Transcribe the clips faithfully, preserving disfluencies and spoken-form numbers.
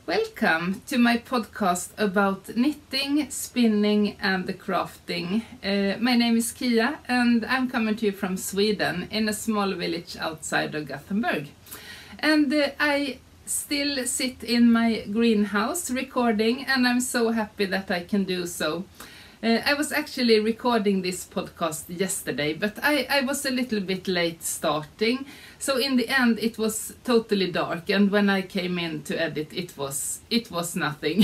Welcome to my podcast about knitting, spinning and crafting. Uh, my name is Kia and I'm coming to you from Sweden in a small village outside of Gothenburg. And uh, I still sit in my greenhouse recording and I'm so happy that I can do so. Uh, I was actually recording this podcast yesterday, but I, I was a little bit late starting. So in the end it was totally dark, and when I came in to edit it was it was nothing.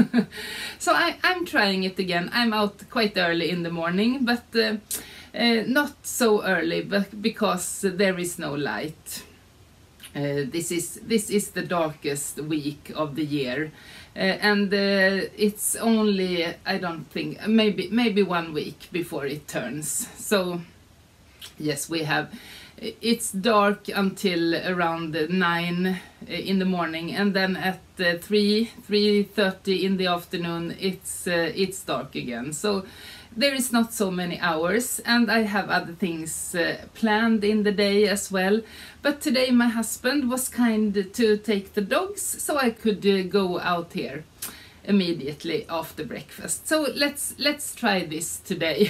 So I, I'm trying it again. I'm out quite early in the morning, but uh, uh, not so early but because there is no light. Uh, this is this is the darkest week of the year. Uh, and uh, it's only, I don't think, maybe maybe one week before it turns. So yes, we have, it's dark until around nine in the morning, and then at uh, three, three thirty in the afternoon it's uh, it's dark again. So there is not so many hours, and I have other things uh, planned in the day as well. But today my husband was kind to take the dogs, so I could uh, go out here immediately after breakfast. So let's let's try this today.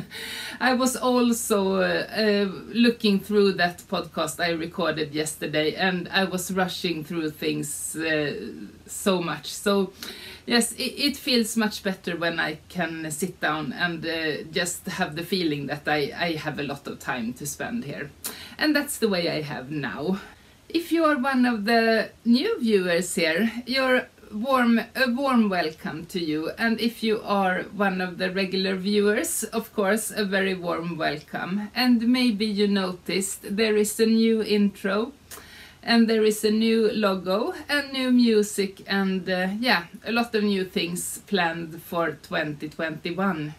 I was also uh, uh, looking through that podcast I recorded yesterday, and I was rushing through things uh, so much. So yes, it, it feels much better when I can sit down and uh, just have the feeling that I, I have a lot of time to spend here. And that's the way I have now. If you are one of the new viewers here, you're warm a warm welcome to you, and if you are one of the regular viewers, of course, a very warm welcome. And maybe you noticed there is a new intro, and there is a new logo and new music, and uh, yeah, a lot of new things planned for twenty twenty-one.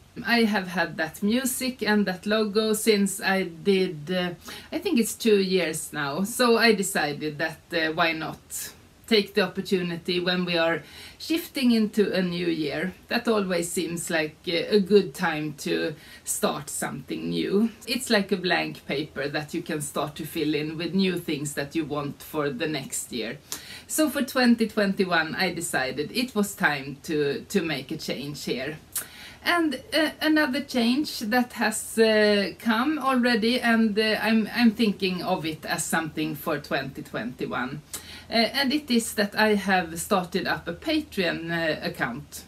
I have had that music and that logo since I did, uh, I think it's two years now, so I decided that uh, why not take the opportunity when we are shifting into a new year. That always seems like a good time to start something new. It's like a blank paper that you can start to fill in with new things that you want for the next year. So for twenty twenty-one I decided it was time to, to make a change here. And uh, another change that has uh, come already, and uh, I'm, I'm thinking of it as something for twenty twenty-one. Uh, and it is that I have started up a Patreon uh, account.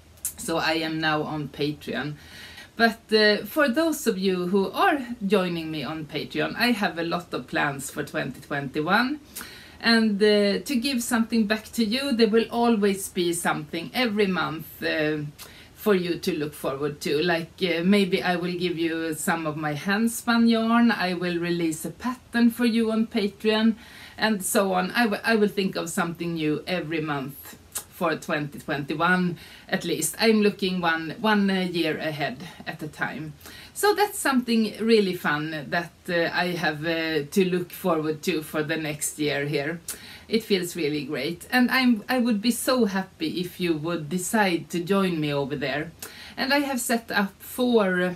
So I am now on Patreon. But uh, for those of you who are joining me on Patreon, I have a lot of plans for twenty twenty-one. And uh, to give something back to you, there will always be something every month uh, for you to look forward to. Like uh, maybe I will give you some of my handspun yarn, I will release a pattern for you on Patreon, and so on. I, I will think of something new every month for twenty twenty-one at least. I'm looking one, one uh, year ahead at a time. So that's something really fun that uh, I have uh, to look forward to for the next year here. It feels really great, and I'm, I would be so happy if you would decide to join me over there. And I have set up four,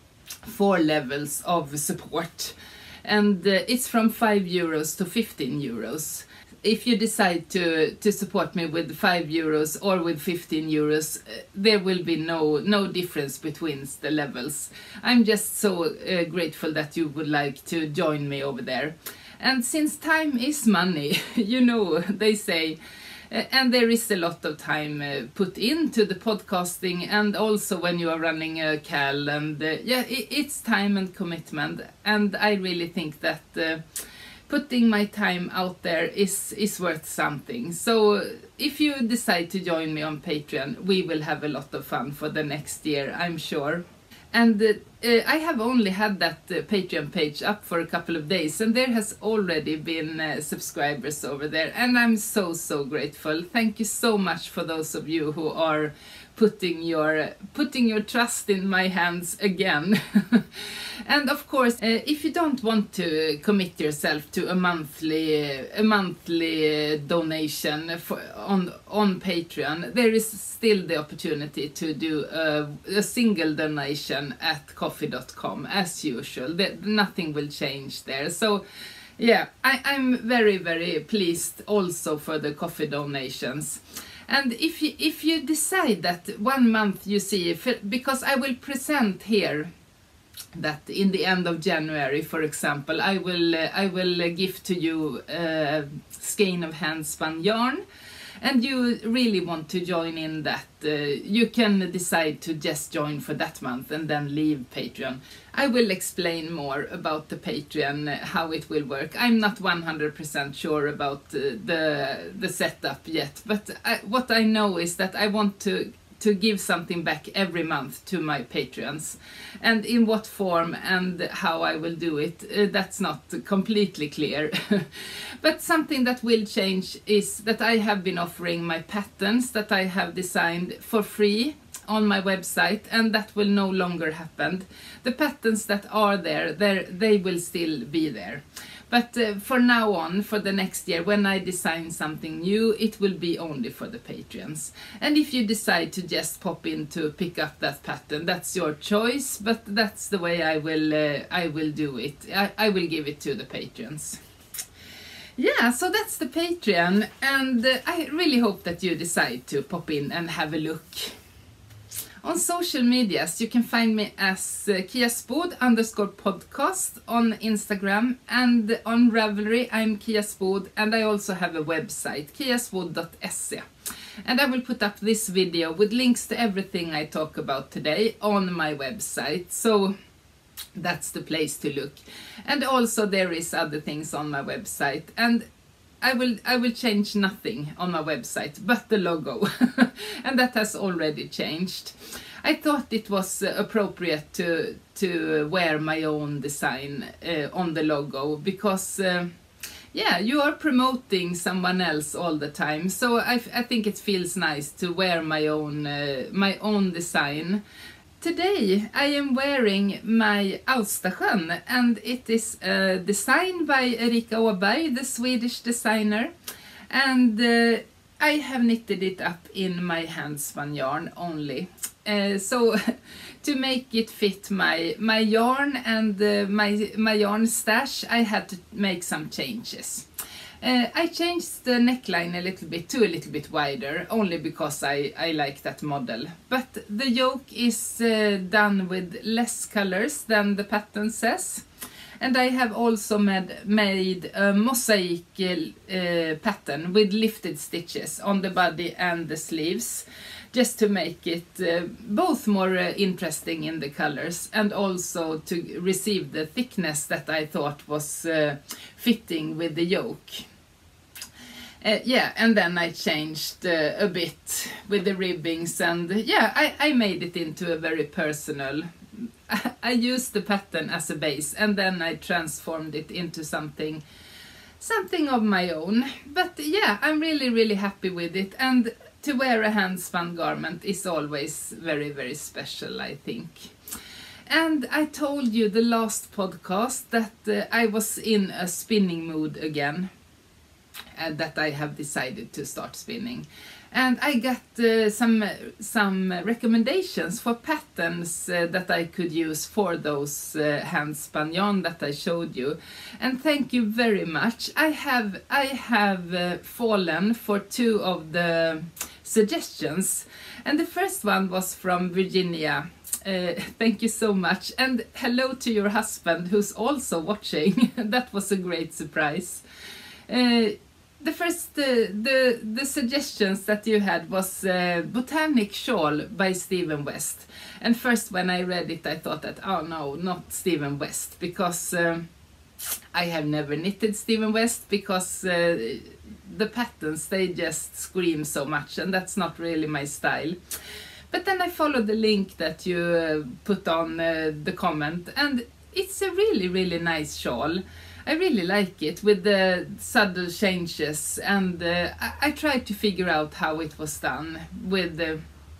four levels of support, and uh, it's from five euros to fifteen euros. If you decide to, to support me with five euros or with fifteen euros, uh, there will be no, no difference between the levels. I'm just so uh, grateful that you would like to join me over there. And since time is money, you know, they say, uh, and there is a lot of time uh, put into the podcasting, and also when you are running a C A L, and uh, yeah, it, it's time and commitment, and I really think that uh, putting my time out there is, is worth something. So if you decide to join me on Patreon, we will have a lot of fun for the next year, I'm sure. And uh, uh, I have only had that uh, Patreon page up for a couple of days, and there has already been uh, subscribers over there, and I'm so so grateful. Thank you so much for those of you who are putting your putting your trust in my hands again. And of course, uh, if you don't want to commit yourself to a monthly a monthly donation for, on on Patreon, there is still the opportunity to do a, a single donation at ko fi dot com as usual. The, nothing will change there. So Yeah, I, I'm very, very pleased also for the coffee donations. And if you, if you decide that one month you see, if it, because I will present here that in the end of January, for example, I will uh, I will uh, give to you a skein of hand-spun yarn, and you really want to join in that, uh, you can decide to just join for that month and then leave Patreon. I will explain more about the Patreon, uh, how it will work. I'm not one hundred percent sure about uh, the the setup yet, but I, what I know is that I want to to give something back every month to my Patreons, and in what form and how I will do it, uh, that's not completely clear. But something that will change is that I have been offering my patterns that I have designed for free on my website, and that will no longer happen. The patterns that are there, they will still be there. But uh, for now on, for the next year, when I design something new, it will be only for the Patreons. And if you decide to just pop in to pick up that pattern, that's your choice, but that's the way I will, uh, I will do it. I, I will give it to the Patreons. Yeah, so that's the Patreon, and uh, I really hope that you decide to pop in and have a look. On social medias, you can find me as uh, Kiaspod underscore podcast on Instagram, and on Ravelry I'm Kiaspod, and I also have a website, kiaspod dot se. And I will put up this video with links to everything I talk about today on my website, so that's the place to look. And also there is other things on my website, and I will I will change nothing on my website but the logo, and that has already changed. I thought it was uh, appropriate to to wear my own design uh, on the logo, because uh, yeah, you are promoting someone else all the time, so I, I think it feels nice to wear my own uh, my own design. Today I am wearing my Austasjön, and it is uh, designed by Erika Åberg, the Swedish designer, and uh, I have knitted it up in my hand-spun yarn only. Uh, so to make it fit my my yarn and uh, my my yarn stash, I had to make some changes. Uh, I changed the neckline a little bit to a little bit wider, only because I, I like that model. But the yoke is uh, done with less colors than the pattern says. And I have also made, made a mosaic uh, pattern with lifted stitches on the body and the sleeves, just to make it uh, both more uh, interesting in the colors, and also to receive the thickness that I thought was uh, fitting with the yoke. Uh, yeah, and then I changed uh, a bit with the ribbings, and yeah, I, I made it into a very personal. I used the pattern as a base, and then I transformed it into something something of my own. But yeah, I'm really really happy with it, and to wear a hand-spun garment is always very very special, I think. And I told you the last podcast that uh, I was in a spinning mood again, and that I have decided to start spinning. And I got uh, some some recommendations for patterns uh, that I could use for those uh, hand-spun yarn that I showed you. And thank you very much. I have I have uh, fallen for two of the suggestions. And the first one was from Virginia. Uh, thank you so much. And hello to your husband, who's also watching. That was a great surprise. Uh, The first, uh, the the suggestions that you had was uh, Botanic Shawl by Stephen West. And first when I read it I thought that, oh no, not Stephen West, because uh, I have never knitted Stephen West, because uh, the patterns, they just scream so much, and that's not really my style. But then I followed the link that you uh, put on uh, the comment, and it's a really really nice shawl. I really like it, with the subtle changes, and uh, I, I tried to figure out how it was done with the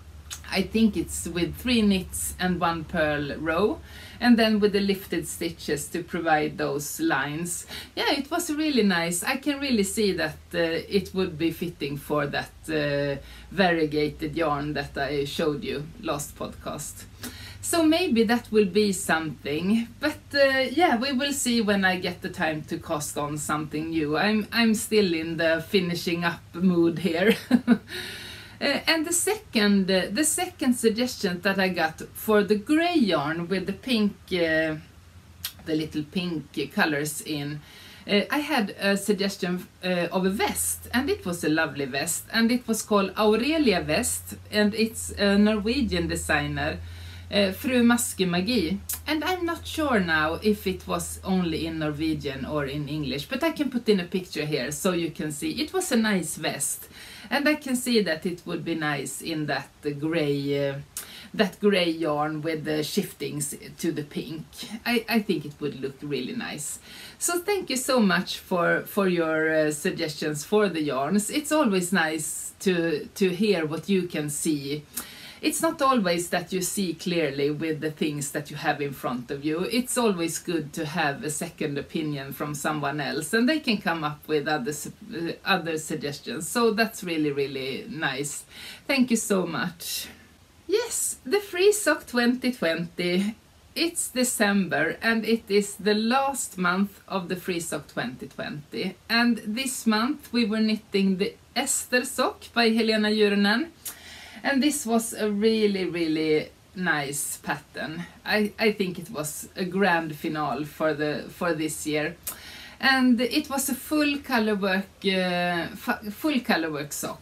I think it's with three knits and one purl row, and then with the lifted stitches to provide those lines. Yeah, it was really nice. I can really see that uh, it would be fitting for that uh, variegated yarn that I showed you last podcast. So maybe that will be something, but uh, yeah, we will see when I get the time to cast on something new. I'm, I'm still in the finishing up mood here. Uh, and the second, uh, the second suggestion that I got for the grey yarn with the pink, uh, the little pink colors in, uh, I had a suggestion uh, of a vest, and it was a lovely vest, and it was called Aurelia Vest, and it's a Norwegian designer, uh, Fru Maske Magi, and I'm not sure now if it was only in Norwegian or in English, but I can put in a picture here so you can see. It was a nice vest. And I can see that it would be nice in that grey, uh, that grey yarn with the shiftings to the pink. I, I think it would look really nice. So thank you so much for, for your uh, suggestions for the yarns. It's always nice to, to hear what you can see. It's not always that you see clearly with the things that you have in front of you. It's always good to have a second opinion from someone else, and they can come up with other, uh, other suggestions. So that's really, really nice. Thank you so much. Yes, the Free Sock twenty twenty. It's December, and it is the last month of the Free Sock twenty twenty. And this month we were knitting the Esther sock by Helena Jyrinen. And this was a really, really nice pattern. I, I think it was a grand finale for the for this year. And it was a full color work, uh, full color work sock.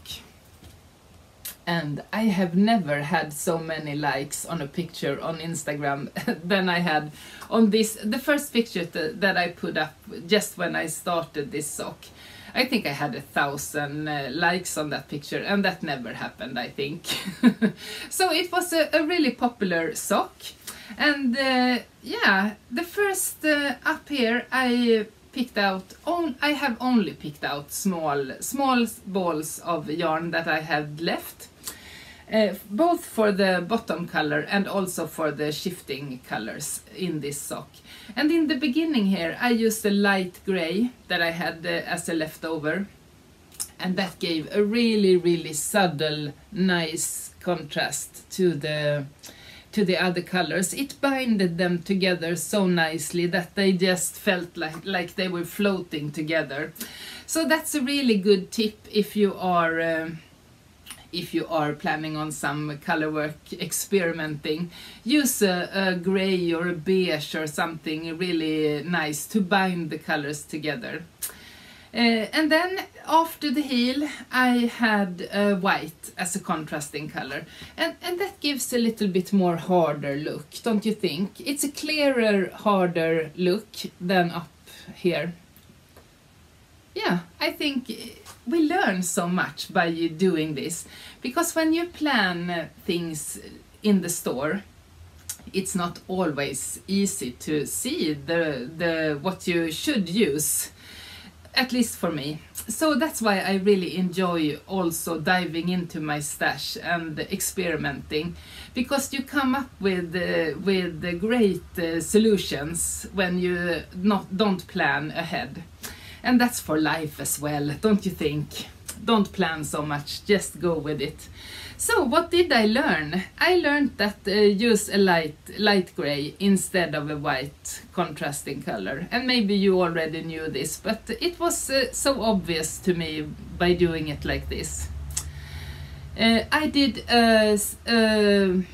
And I have never had so many likes on a picture on Instagram than I had on this, the first picture th that I put up just when I started this sock. I think I had a thousand uh, likes on that picture, and that never happened, I think. So it was a, a really popular sock. And uh, yeah, the first uh, up here I picked out, on, I have only picked out small, small balls of yarn that I had left. Uh, both for the bottom color and also for the shifting colors in this sock. And in the beginning here I used a light gray that I had uh, as a leftover, and that gave a really, really subtle, nice contrast to the to the other colors. It binded them together so nicely that they just felt like, like they were floating together. So that's a really good tip if you are uh, if you are planning on some color work experimenting. Use a, a gray or a beige or something really nice to bind the colors together. Uh, and then after the heel I had uh, white as a contrasting color, and, and that gives a little bit more harder look, don't you think? It's a clearer, harder look than up here. Yeah, I think we learn so much by doing this, because when you plan things in the store, it's not always easy to see the, the what you should use, at least for me. So that's why I really enjoy also diving into my stash and experimenting, because you come up with uh, with great uh, solutions when you not don't plan ahead. And that's for life as well, don't you think? Don't plan so much, just go with it. So what did I learn? I learned that uh, use a light, light gray instead of a white contrasting color. And maybe you already knew this, but it was uh, so obvious to me by doing it like this. Uh, I did a, a,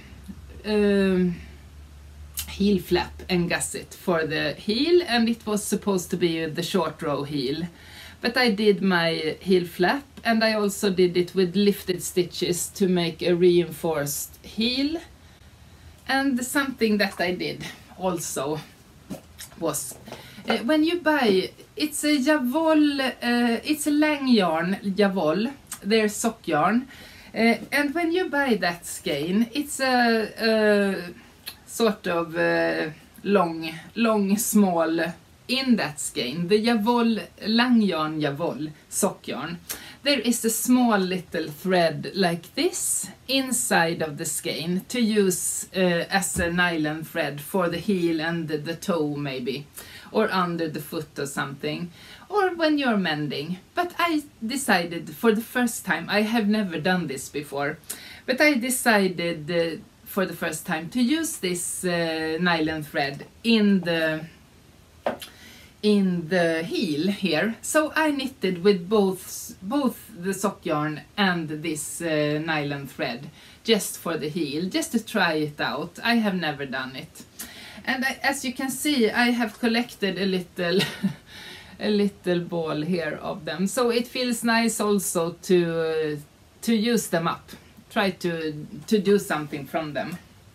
a heel flap and gusset for the heel, and it was supposed to be the short row heel. But I did my heel flap, and I also did it with lifted stitches to make a reinforced heel. And something that I did also was, uh, when you buy, it's a Javol, uh, it's a Lang yarn, Javol, their sock yarn. Uh, and when you buy that skein, it's a, a sort of uh, long, long, small in that skein, the Javol, lang yarn Javol sock yarn, there is a small little thread like this inside of the skein to use uh, as a nylon thread for the heel and the, the toe maybe, or under the foot or something, or when you're mending. But I decided for the first time, I have never done this before, but I decided uh, for the first time to use this uh, nylon thread in the in the heel here. So I knitted with both both the sock yarn and this uh, nylon thread just for the heel, just to try it out. I have never done it, and I, as you can see, I have collected a little a little ball here of them, so it feels nice also to uh, to use them up, try to to do something from them.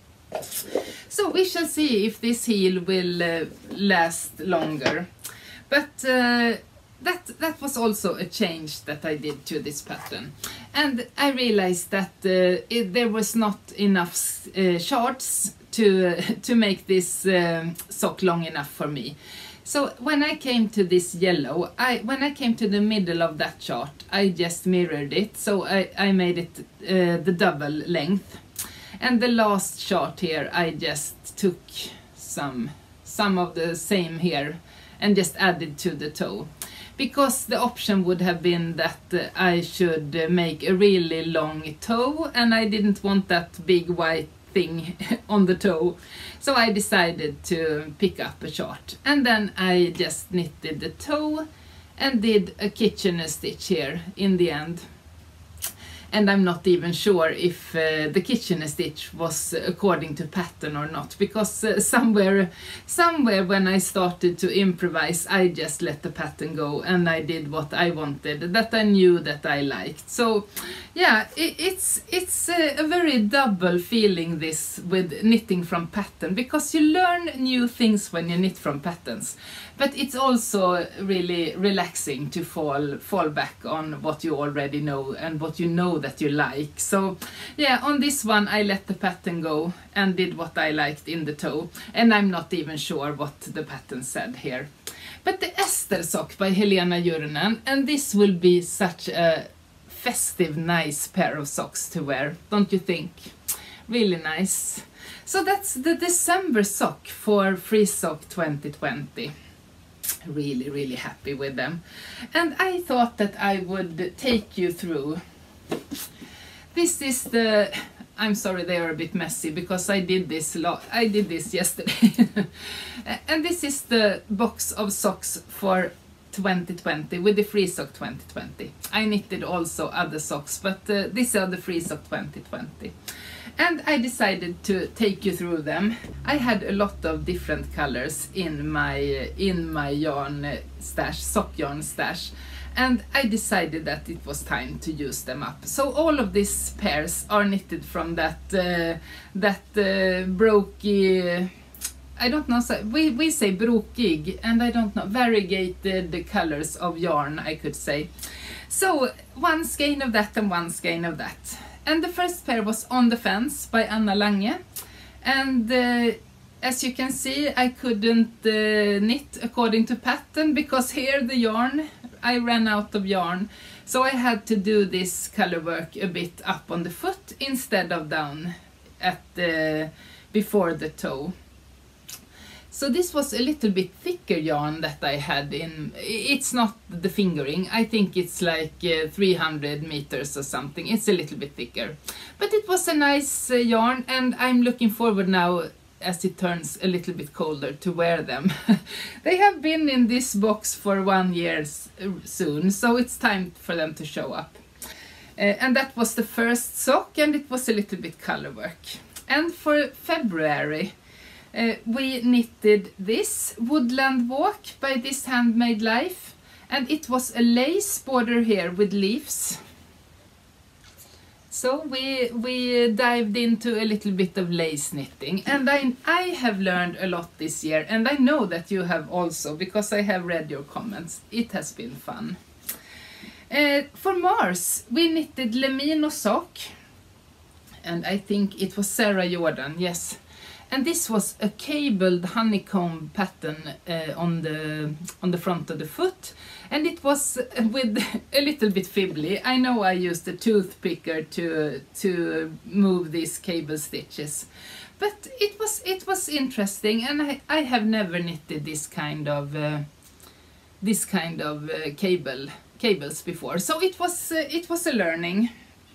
So we shall see if this heel will uh, last longer. But uh, that that was also a change that I did to this pattern. And I realized that uh, it, there was not enough uh, charts to, uh, to make this um, sock long enough for me. So when I came to this yellow, I when I came to the middle of that chart, I just mirrored it. So I, I made it uh, the double length. And the last chart here, I just took some, some of the same here and just added to the toe. Because the option would have been that uh, I should uh, make a really long toe, and I didn't want that big white thing on the toe. So I decided to pick up a chart. And then I just knitted the toe and did a Kitchener stitch here in the end. And I'm not even sure if uh, the Kitchener stitch was according to pattern or not, because uh, somewhere somewhere when I started to improvise, I just let the pattern go and I did what I wanted, that I knew that I liked. So yeah, it, it's it's a, a very double feeling, this with knitting from pattern, because you learn new things when you knit from patterns, but it's also really relaxing to fall fall back on what you already know and what you know that you like. So yeah, on this one I let the pattern go and did what I liked in the toe, and I'm not even sure what the pattern said here. But the Ester sock by Helena Juronen, and this will be such a festive, nice pair of socks to wear, don't you think? Really nice. So that's the December sock for Free Sock twenty twenty. Really, really happy with them. And I thought that I would take you through. This is the, I'm sorry they are a bit messy because I did this lot. I did this yesterday. And this is the box of socks for twenty twenty with the Free Sock twenty twenty. I knitted also other socks, but uh, these are the Free Sock twenty twenty. And I decided to take you through them. I had a lot of different colors in my in my yarn stash, sock yarn stash, and I decided that it was time to use them up. So all of these pairs are knitted from that uh, that uh, brokey, I don't know, so we, we say brokig, and I don't know, variegated colors of yarn, I could say. So one skein of that and one skein of that. And the first pair was On the Fence by Anna Lange. And uh, as you can see, I couldn't uh, knit according to pattern, because here the yarn, I ran out of yarn. So I had to do this color work a bit up on the foot instead of down at the, before the toe. So this was a little bit thicker yarn that I had in, it's not the fingering, I think it's like uh, three hundred meters or something, it's a little bit thicker. But it was a nice uh, yarn, and I'm looking forward now, as it turns a little bit colder, to wear them. They have been in this box for one year soon, so it's time for them to show up. Uh, and that was the first sock, and it was a little bit color work. And for February, Uh, we knitted this Woodland Walk by This Handmade Life, and it was a lace border here with leaves. So we we dived into a little bit of lace knitting, and I, I have learned a lot this year, and I know that you have also, because I have read your comments. It has been fun. Uh, for Mars, we knitted Lemino sock, and I think it was Sarah Jordan, yes. And this was a cabled honeycomb pattern uh, on the on the front of the foot, and it was with a little bit fibbly. I know I used a toothpicker to to move these cable stitches, but it was it was interesting, and I, I have never knitted this kind of uh, this kind of uh, cable cables before, so it was uh, it was a learning.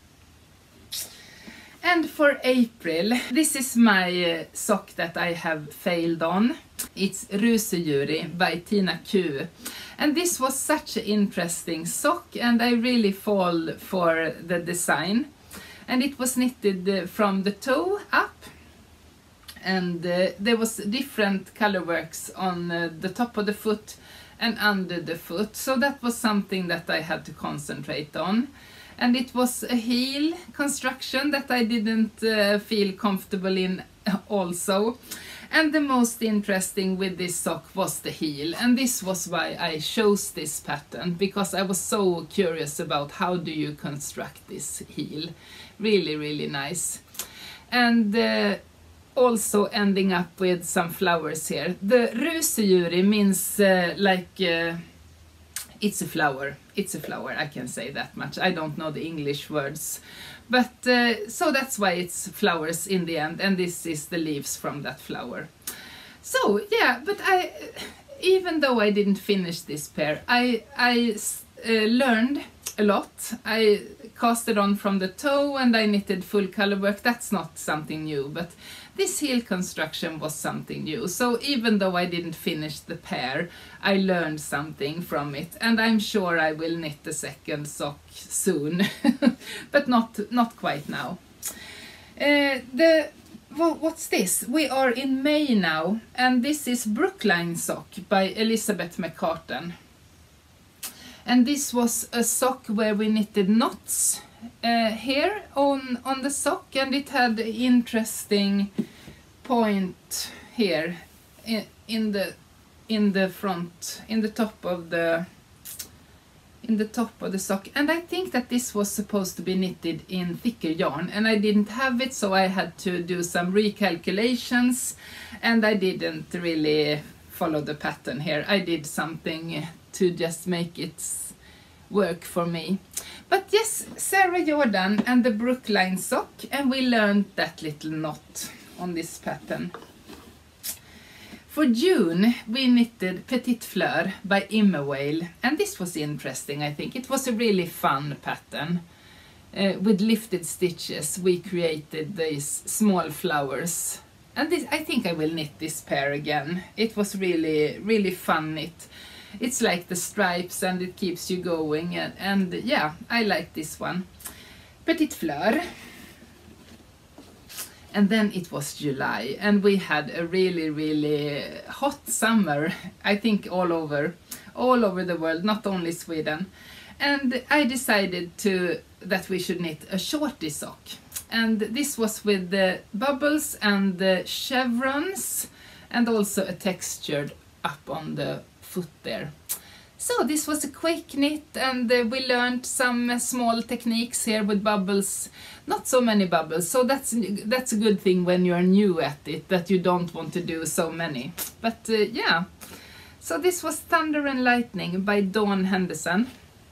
And for April, this is my uh, sock that I have failed on. It's Rusejuri by Tina Q. And this was such an interesting sock, and I really fall for the design. And it was knitted uh, from the toe up. And uh, there was different color works on uh, the top of the foot and under the foot. So that was something that I had to concentrate on. And it was a heel construction that I didn't uh, feel comfortable in also. And the most interesting with this sock was the heel. And this was why I chose this pattern, because I was so curious about how do you construct this heel. Really, really nice. And uh, also ending up with some flowers here. The Rusejuri means uh, like... Uh, It's a flower, it's a flower, I can say that much. I don't know the English words. But uh, so that's why it's flowers in the end, and this is the leaves from that flower. So yeah, but I, even though I didn't finish this pair, I, I uh, learned a lot. I casted on from the toe and I knitted full color work. That's not something new, but this heel construction was something new. So even though I didn't finish the pair, I learned something from it, and I'm sure I will knit the second sock soon, but not not quite now. Uh, the well, what's this? We are in May now, and this is Brookline sock by Elizabeth McCartan. And this was a sock where we knitted knots uh, here on on the sock, and it had interesting point here in, in the in the front, in the top of the in the top of the sock. And I think that this was supposed to be knitted in thicker yarn, and I didn't have it, so I had to do some recalculations, and I didn't really follow the pattern here. I did something to just make it work for me. But yes, Sarah Jordan and the Brookline sock, and we learned that little knot on this pattern. For June, we knitted Petite Fleur by Immerwale, and this was interesting, I think. It was a really fun pattern. Uh, with lifted stitches, we created these small flowers. And this, I think I will knit this pair again. It was really, really fun knit. It's like the stripes, and it keeps you going, and, and yeah, I like this one. Petite Fleur. And then it was July, and we had a really, really hot summer, I think all over, all over the world, not only Sweden. And I decided to that we should knit a shorty sock. And this was with the bubbles and the chevrons, and also a textured up on the foot there. So this was a quick knit, and uh, we learned some uh, small techniques here with bubbles. Not so many bubbles, so that's that's a good thing when you're new at it, that you don't want to do so many. But uh, yeah, so this was Thunder and Lightning by Dawn Henderson.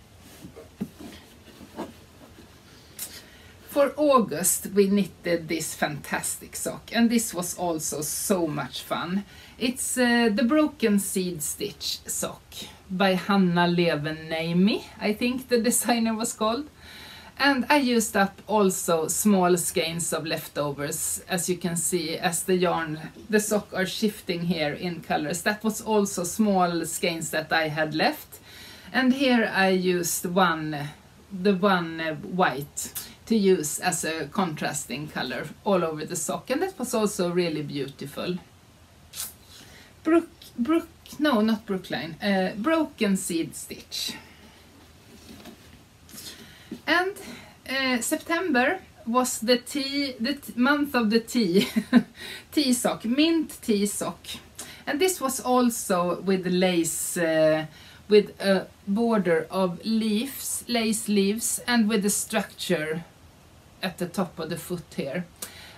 For August, we knitted this fantastic sock, and this was also so much fun. It's uh, the Broken Seed Stitch sock by Hanna Levenniemi, I think the designer was called. And I used up also small skeins of leftovers, as you can see, as the yarn, the sock are shifting here in colors. That was also small skeins that I had left. And here I used one, the one uh, white, to use as a contrasting color all over the sock, and that was also really beautiful. Brook, Brook, no, not Brookline, uh, Broken Seed Stitch. And uh, September was the tea, the t month of the tea, tea sock, mint tea sock, and this was also with lace, uh, with a border of leaves, lace leaves, and with the structure at the top of the foot here.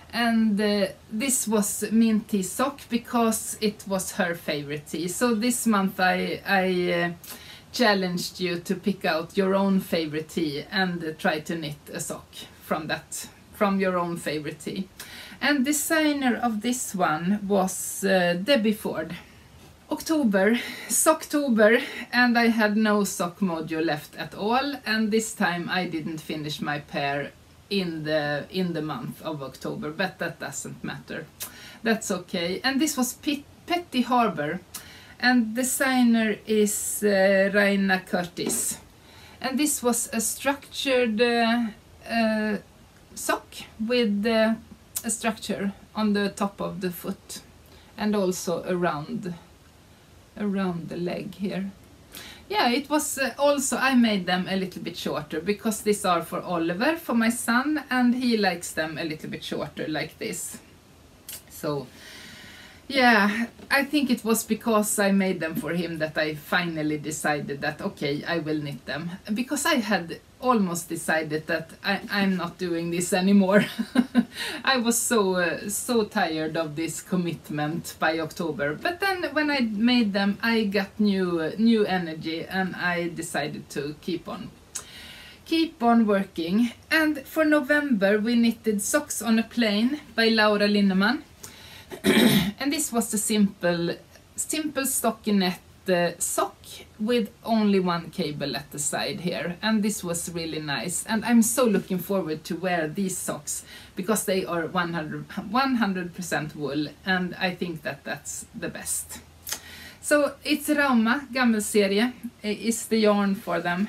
And uh, this was mint tea sock because it was her favorite tea. So this month I, I uh, challenged you to pick out your own favorite tea and uh, try to knit a sock from that, from your own favorite tea. And designer of this one was uh, Debbie Ford. October, Socktober, and I had no sock module left at all, and this time I didn't finish my pair in the in the month of October, but that doesn't matter. That's okay. And this was Pet Petty Harbor, and designer is uh, Raina Curtis. And this was a structured uh, uh, sock with uh, a structure on the top of the foot and also around around the leg here. Yeah, it was uh, also, I made them a little bit shorter because these are for Oliver, for my son, and he likes them a little bit shorter like this. So yeah, I think it was because I made them for him that I finally decided that okay, I will knit them, because I had almost decided that I, I'm not doing this anymore. I was so uh, so tired of this commitment by October, but then when I made them I got new uh, new energy and I decided to keep on keep on working. And for November we knitted Socks on a Plane by Laura Linneman. And this was a simple simple stockinette uh, sock with only one cable at the side here, and this was really nice, and I'm so looking forward to wear these socks because they are one hundred percent wool, and I think that that's the best. So it's Rauma Gammelserie is the yarn for them.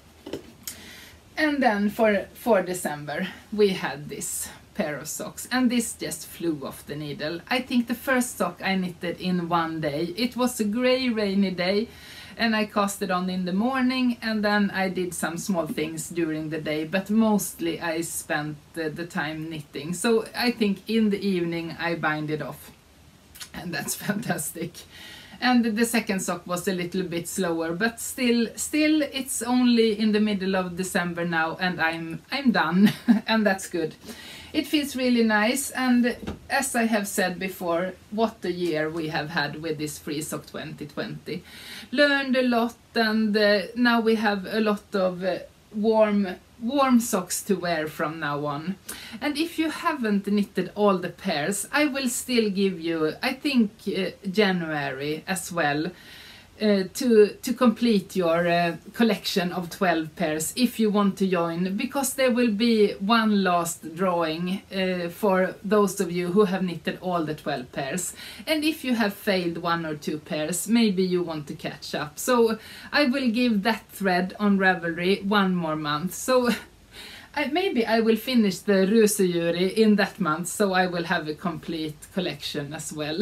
And then for for December we had this pair of socks, and this just flew off the needle. I think the first sock I knitted in one day. It was a grey rainy day and I cast it on in the morning, and then I did some small things during the day, but mostly I spent the, the time knitting. So I think in the evening I bind it off, and that's fantastic. And the second sock was a little bit slower, but still still it's only in the middle of December now, and I'm I'm done and that's good. It feels really nice, and as I have said before, what a year we have had with this Free Sock twenty twenty. Learned a lot, and uh, now we have a lot of uh, warm warm socks to wear from now on. And if you haven't knitted all the pairs, I will still give you, I think, uh, January as well, uh, to to complete your uh, collection of twelve pairs if you want to join, because there will be one last drawing uh, for those of you who have knitted all the twelve pairs. And if you have failed one or two pairs, maybe you want to catch up. So I will give that thread on Ravelry one more month. So I, maybe I will finish the Rusejuri in that month, so I will have a complete collection as well.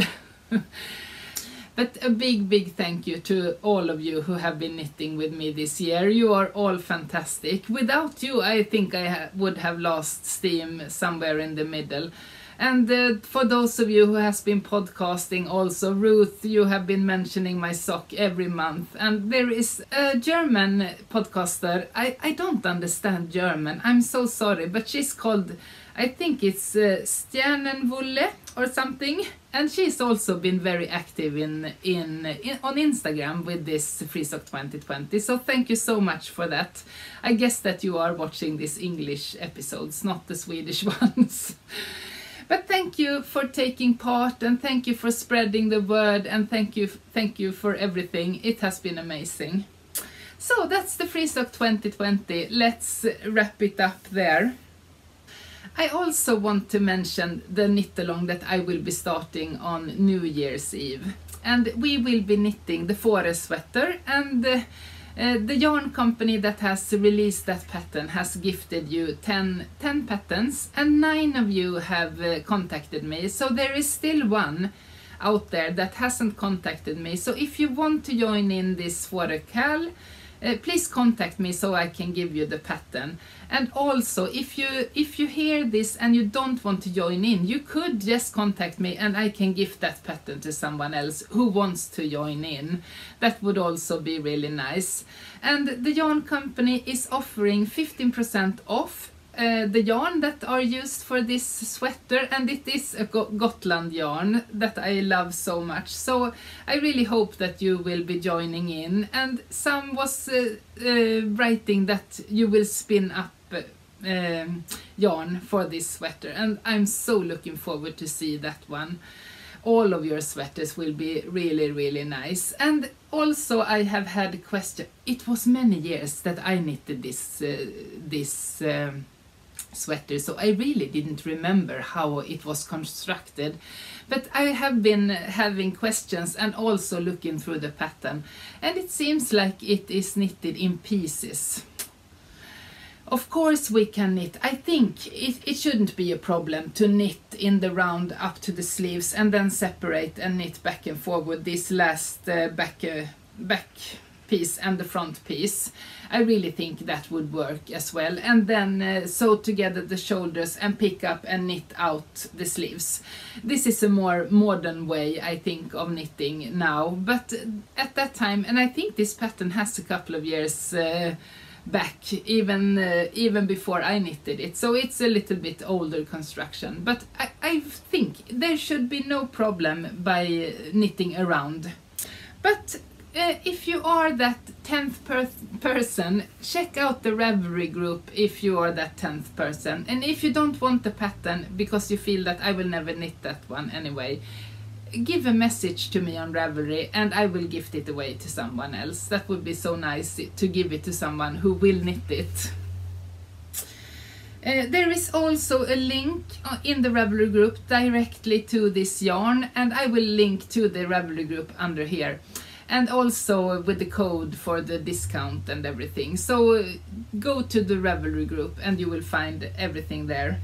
But a big, big thank you to all of you who have been knitting with me this year. You are all fantastic. Without you, I think I ha would have lost steam somewhere in the middle. And uh, for those of you who has been podcasting also, Ruth, you have been mentioning my sock every month. And there is a German podcaster, I, I don't understand German, I'm so sorry, but she's called, I think it's uh, Stjernenwolle or something. And she's also been very active in, in, in on Instagram with this Free Sock twenty twenty. So thank you so much for that. I guess that you are watching these English episodes, not the Swedish ones. But thank you for taking part, and thank you for spreading the word, and thank you, thank you for everything. It has been amazing. So that's the Free Sock twenty twenty. Let's wrap it up there. I also want to mention the knit along that I will be starting on New Year's Eve. And we will be knitting the Forest sweater, and uh, uh, the yarn company that has released that pattern has gifted you ten, ten patterns, and nine of you have uh, contacted me. So there is still one out there that hasn't contacted me. So if you want to join in this Fårecal, Uh, please contact me so I can give you the pattern. And also, if you if you hear this and you don't want to join in, you could just contact me and I can gift that pattern to someone else who wants to join in. That would also be really nice. And the yarn company is offering fifteen percent off uh, the yarn that are used for this sweater, and it is a Go Gotland yarn that I love so much. So I really hope that you will be joining in, and some was uh, uh, writing that you will spin up uh, um, yarn for this sweater, and I'm so looking forward to see that one. All of your sweaters will be really, really nice. And also I have had a question. It was many years that I knitted this, uh, this um, sweater, so I really didn't remember how it was constructed. But I have been having questions and also looking through the pattern. And it seems like it is knitted in pieces. Of course we can knit. I think it, it shouldn't be a problem to knit in the round up to the sleeves and then separate and knit back and forward this last uh, back, uh, back piece and the front piece. I really think that would work as well. And then uh, sew together the shoulders and pick up and knit out the sleeves. This is a more modern way, I think, of knitting now. But at that time, and I think this pattern has a couple of years uh, back, even uh, even before I knitted it, so it's a little bit older construction, but I, I think there should be no problem by knitting around. But uh, if you are that tenth per person, check out the Ravelry group if you are that tenth person, and if you don't want the pattern because you feel that I will never knit that one anyway, give a message to me on Ravelry and I will gift it away to someone else. That would be so nice to give it to someone who will knit it. Uh, there is also a link in the Ravelry group directly to this yarn, and I will link to the Ravelry group under here, and also with the code for the discount and everything. So go to the Ravelry group and you will find everything there.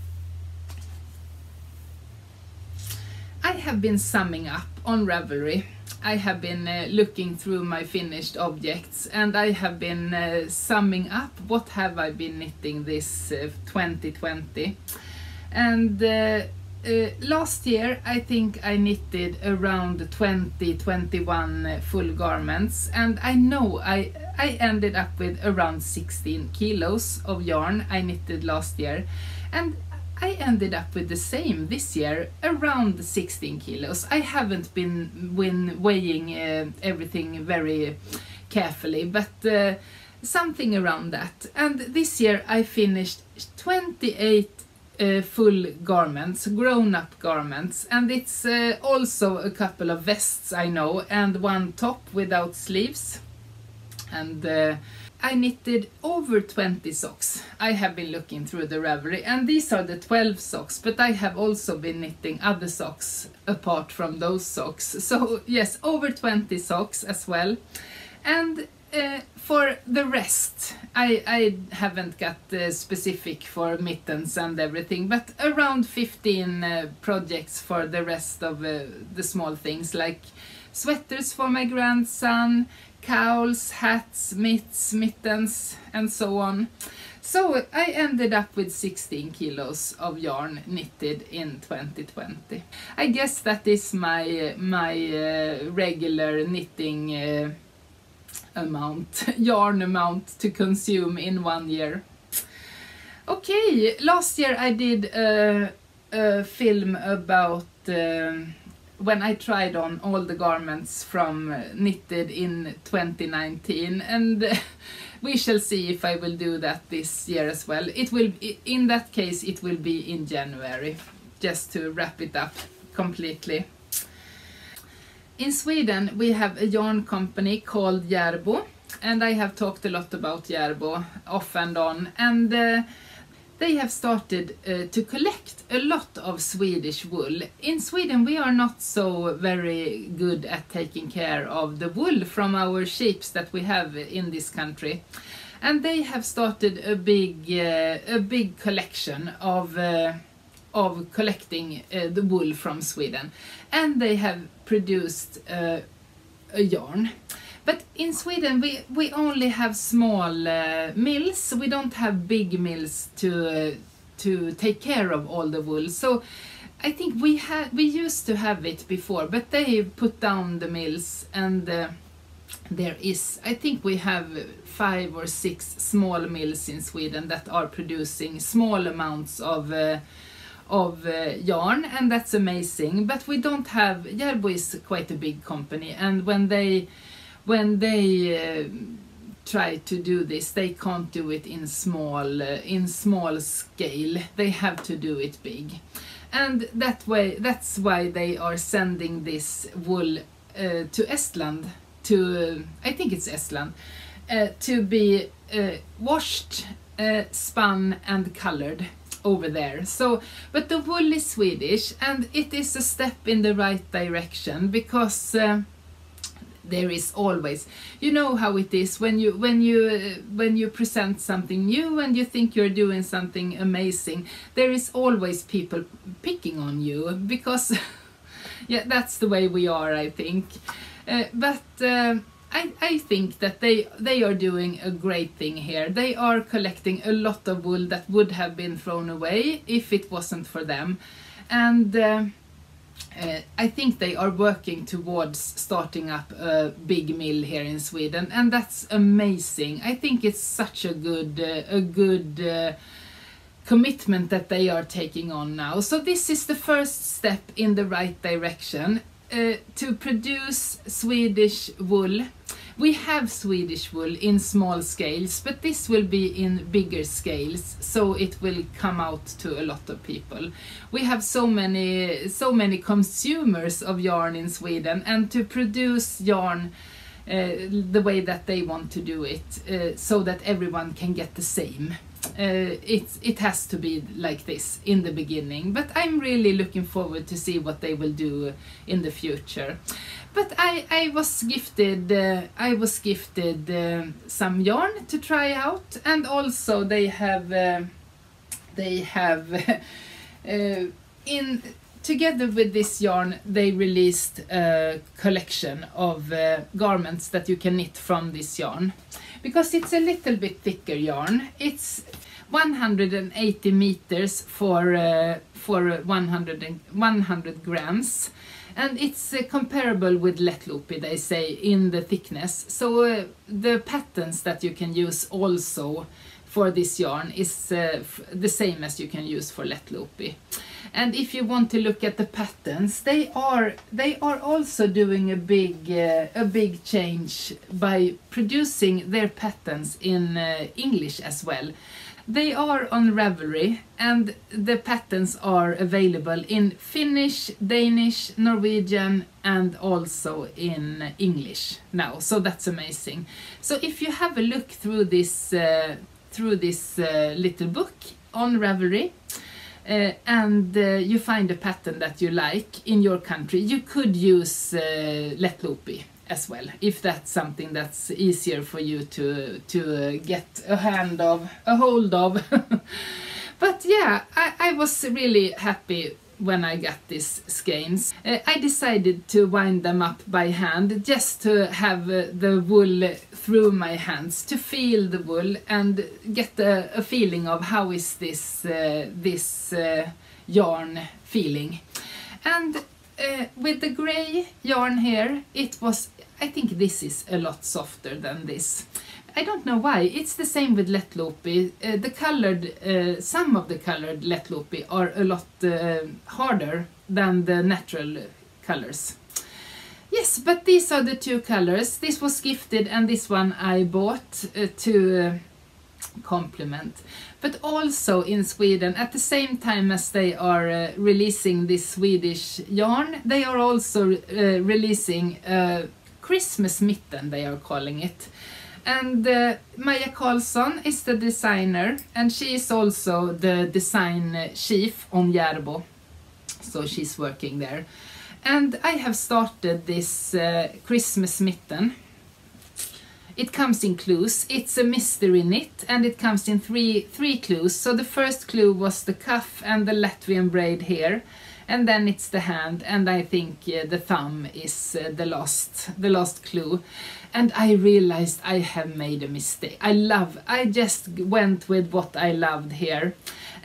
I have been summing up on Ravelry. I have been uh, looking through my finished objects, and I have been uh, summing up what have I been knitting this uh, twenty twenty. And uh, uh, last year I think I knitted around twenty, twenty-one uh, full garments, and I know I, I ended up with around sixteen kilos of yarn I knitted last year. And I ended up with the same this year, around sixteen kilos. I haven't been, been weighing uh, everything very carefully, but uh, something around that. And this year I finished twenty-eight uh, full garments, grown-up garments, and it's uh, also a couple of vests, I know, and one top without sleeves. And uh, I knitted over twenty socks. I have been looking through the Ravelry, and these are the twelve socks, but I have also been knitting other socks apart from those socks. So yes, over twenty socks as well. And uh, for the rest, I, I haven't got uh, specific for mittens and everything, but around fifteen uh, projects for the rest of uh, the small things, like sweaters for my grandson, cowls, hats, mitts, mittens, and so on. So I ended up with sixteen kilos of yarn knitted in twenty twenty. I guess that is my my uh, regular knitting uh, amount, yarn amount to consume in one year. Okay, last year I did a, a film about um, when I tried on all the garments from uh, knitted in twenty nineteen, and uh, we shall see if I will do that this year as well. It will, in that case, it will be in January, just to wrap it up completely. In Sweden we have a yarn company called Järbo, and I have talked a lot about Järbo off and on, and uh, they have started uh, to collect a lot of Swedish wool. In Sweden we are not so very good at taking care of the wool from our sheep that we have in this country. And they have started a big, uh, a big collection of, uh, of collecting uh, the wool from Sweden. And they have produced uh, a yarn. But in Sweden we, we only have small uh, mills. We don't have big mills to, uh, to take care of all the wool. So I think we, had, we used to have it before, but they put down the mills, and uh, there is, I think we have five or six small mills in Sweden that are producing small amounts of uh, of uh, yarn, and that's amazing. But we don't have, Järbo is quite a big company, and when they when they uh, try to do this, they can't do it in small uh, in small scale. They have to do it big, and that way that's why they are sending this wool uh, to Estland, to uh, I think it's Estland, uh, to be uh, washed, uh, spun and colored over there. So, but the wool is Swedish, and it is a step in the right direction, because uh, there is always, you know how it is when you when you uh, when you present something new and you think you're doing something amazing, there is always people picking on you, because yeah, that's the way we are, I think. Uh, but uh, I, I think that they they are doing a great thing here. They are collecting a lot of wool that would have been thrown away if it wasn't for them, and uh, uh, I think they are working towards starting up a big mill here in Sweden, and that's amazing. I think it's such a good uh, a good uh, commitment that they are taking on now. So this is the first step in the right direction. Uh, to produce Swedish wool. We have Swedish wool in small scales, but this will be in bigger scales, so it will come out to a lot of people. We have so many so many consumers of yarn in Sweden, and to produce yarn uh, the way that they want to do it, uh, so that everyone can get the same. Uh, it, it has to be like this in the beginning, but I'm really looking forward to see what they will do in the future. But I, I was gifted uh, I was gifted uh, some yarn to try out, and also they have uh, they have uh, in together with this yarn they released a collection of uh, garments that you can knit from this yarn, because it's a little bit thicker yarn. It's one hundred eighty meters for uh, for one hundred grams, and it's uh, comparable with Lättloopy, they say, in the thickness. So uh, the patterns that you can use also for this yarn is uh, the same as you can use for Lättloopy. And if you want to look at the patterns, they are they are also doing a big uh, a big change by producing their patterns in uh, English as well. They are on Ravelry, and the patterns are available in Finnish, Danish, Norwegian, and also in English now. So that's amazing. So if you have a look through this uh, through this uh, little book on Ravelry, Uh, and uh, you find a pattern that you like in your country, you could use uh, Lättloopy as well, if that's something that's easier for you to to uh, get a hand of, a hold of. But yeah, I, I was really happy when I got these skeins. Uh, I decided to wind them up by hand, just to have uh, the wool through my hands, to feel the wool and get a, a feeling of how is this uh, this uh, yarn feeling. And uh, with the grey yarn here, it was, I think this is a lot softer than this. I don't know why. It's the same with Lättloopy. Uh, the colored, uh, some of the colored Lättloopy are a lot uh, harder than the natural colors. Yes, but these are the two colors. This was gifted, and this one I bought uh, to uh, complement. But also in Sweden, at the same time as they are uh, releasing this Swedish yarn, they are also uh, releasing a Christmas mitten, they are calling it. And uh, Maja Karlsson is the designer, and she is also the design chief on Järbo, so she's working there. And I have started this uh, Christmas mitten. It comes in clues. It's a mystery knit, and it comes in three three clues. So the first clue was the cuff and the Latvian braid here, and then it's the hand, and I think uh, the thumb is uh, the last the last clue. And I realized I have made a mistake. I love, I just went with what I loved here.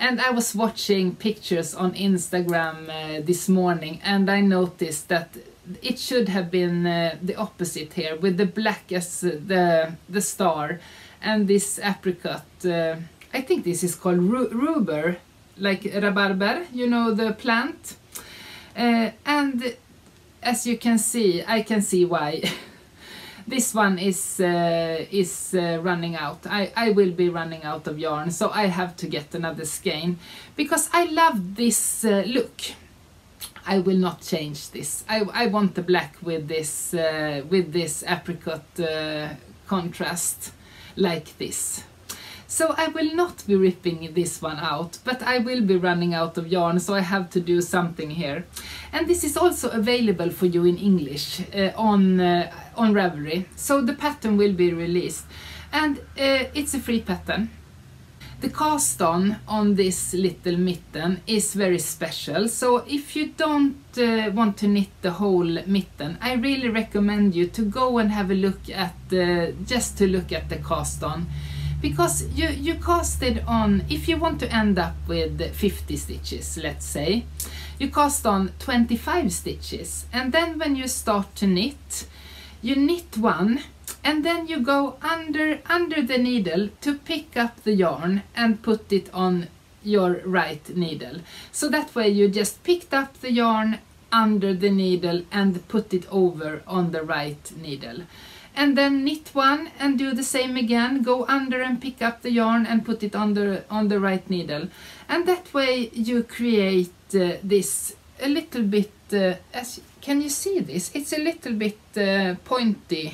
And I was watching pictures on Instagram uh, this morning, and I noticed that it should have been uh, the opposite here, with the black as uh, the the star, and this apricot. Uh, I think this is called ru rhubarb, like rabarber, you know, the plant. Uh, and as you can see, I can see why. This one is uh, is uh, running out. I, I will be running out of yarn, so I have to get another skein, because I love this uh, look. I will not change this. I, I want the black with this uh, with this apricot uh, contrast like this. So I will not be ripping this one out, but I will be running out of yarn, so I have to do something here. And this is also available for you in English uh, on uh, on Ravelry. So the pattern will be released, and uh, it's a free pattern. The cast on on this little mitten is very special. So if you don't uh, want to knit the whole mitten, I really recommend you to go and have a look at the, just to look at the cast on. Because you, you cast it on, if you want to end up with fifty stitches, let's say, you cast on twenty-five stitches, and then when you start to knit, you knit one, and then you go under, under the needle to pick up the yarn and put it on your right needle. So that way you just picked up the yarn under the needle and put it over on the right needle. And then knit one and do the same again, go under and pick up the yarn and put it on the, on the right needle. And that way you create uh, this a little bit, uh, as can you see this? It's a little bit uh, pointy.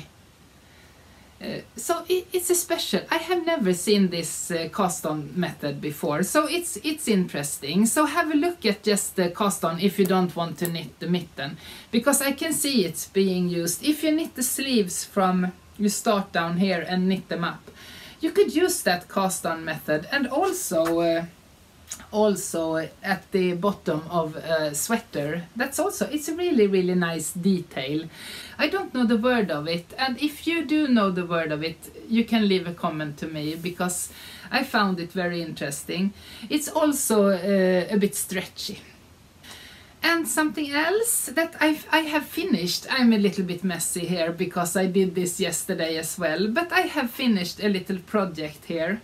Uh, so it, it's a special. I have never seen this uh, cast on method before, so it's it's interesting. So have a look at just the cast on if you don't want to knit the mitten, because I can see it's being used. If you knit the sleeves from, you start down here and knit them up, you could use that cast on method, and also uh, also at the bottom of a sweater. That's also, it's a really really nice detail. I don't know the word of it, and if you do know the word of it, you can leave a comment to me, because I found it very interesting. It's also uh, a bit stretchy. And something else that I've, I have finished, I'm a little bit messy here because I did this yesterday as well, but I have finished a little project here.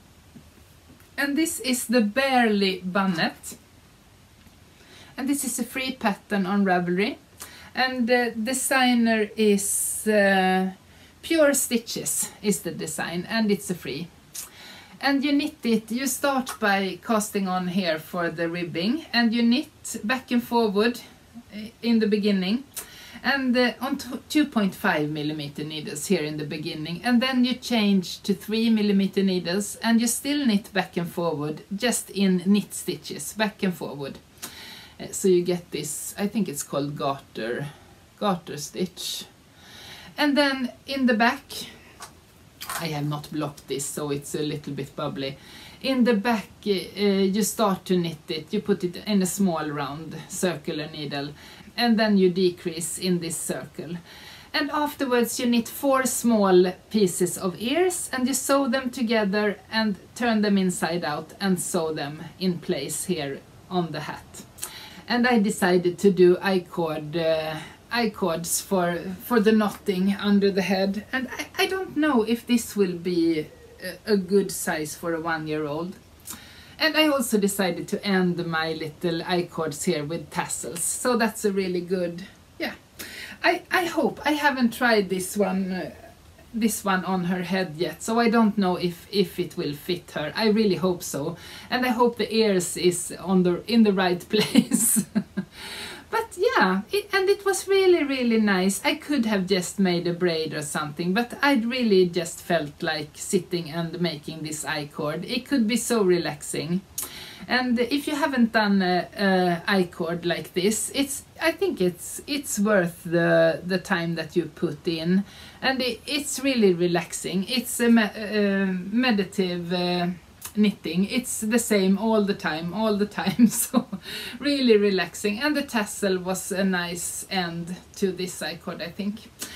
And this is the Barely Bunnet. And this is a free pattern on Ravelry. And the designer is uh, Pure Stitches is the design, and it's a free. And you knit it, you start by casting on here for the ribbing, and you knit back and forward in the beginning, and uh, on two point five millimeter needles here in the beginning, and then you change to three millimeter needles, and you still knit back and forward just in knit stitches, back and forward. Uh, so you get this, I think it's called garter, garter stitch. And then in the back, I have not blocked this, so it's a little bit bubbly. In the back, uh, you start to knit it, you put it in a small round circular needle, and then you decrease in this circle. And afterwards you knit four small pieces of ears, and you sew them together and turn them inside out and sew them in place here on the hat. And I decided to do I-cord uh, I-cords for, for the knotting under the head. And I, I don't know if this will be a, a good size for a one-year-old. And I also decided to end my little I-cords here with tassels. So that's a really good, yeah. I, I hope, I haven't tried this one uh, this one on her head yet, so I don't know if, if it will fit her. I really hope so. And I hope the ears is on the, in the right place. But yeah, it, and it was really, really nice. I could have just made a braid or something, but I really just felt like sitting and making this I-cord. It could be so relaxing. And if you haven't done a, a I-cord like this, it's I think it's it's worth the the time that you put in, and it, it's really relaxing. It's a me, uh, meditative uh, knitting. It's the same all the time, all the time. So really relaxing. And the tassel was a nice end to this I-cord, I think.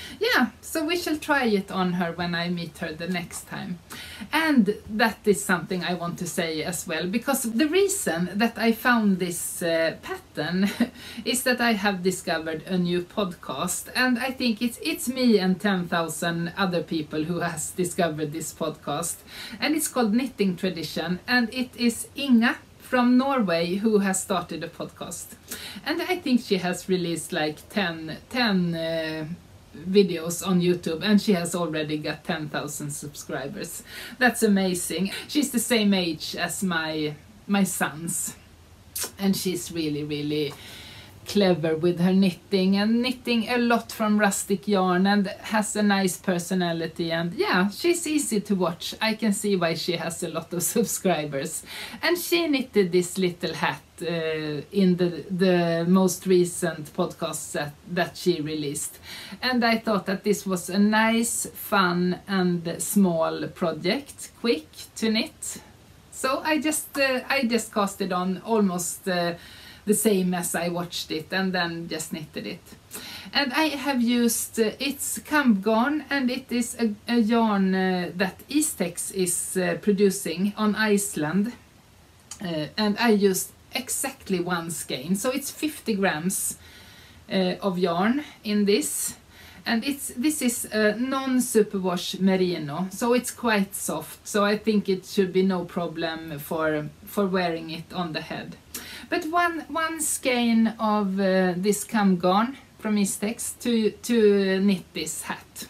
yeah, so we shall try it on her when I meet her the next time. And that is something I want to say as well, because the reason that I found this uh, pattern is that I have discovered a new podcast, and I think it's it's me and ten thousand other people who has discovered this podcast, and it's called Knitting Tradition, and it is Inga from Norway who has started a podcast. And I think she has released like ten, ten uh, videos on YouTube, and she has already got ten thousand subscribers. That's amazing. She's the same age as my my sons, and she's really really clever with her knitting, and knitting a lot from rustic yarn, and has a nice personality, and yeah, she's easy to watch. I can see why she has a lot of subscribers. And she knitted this little hat uh, in the the most recent podcast that, that she released, and I thought that this was a nice, fun and small project, quick to knit. So I just uh, I just cast it on almost uh, the same as I watched it, and then just knitted it. And I have used, uh, it's Kampgarn, and it is a, a yarn uh, that Eastex is uh, producing on Iceland. Uh, and I used exactly one skein, so it's fifty grams uh, of yarn in this. And it's this is a non-superwash merino, so it's quite soft, so I think it should be no problem for, for wearing it on the head. But one one skein of uh, this Kampgarn from Eastex to to knit this hat.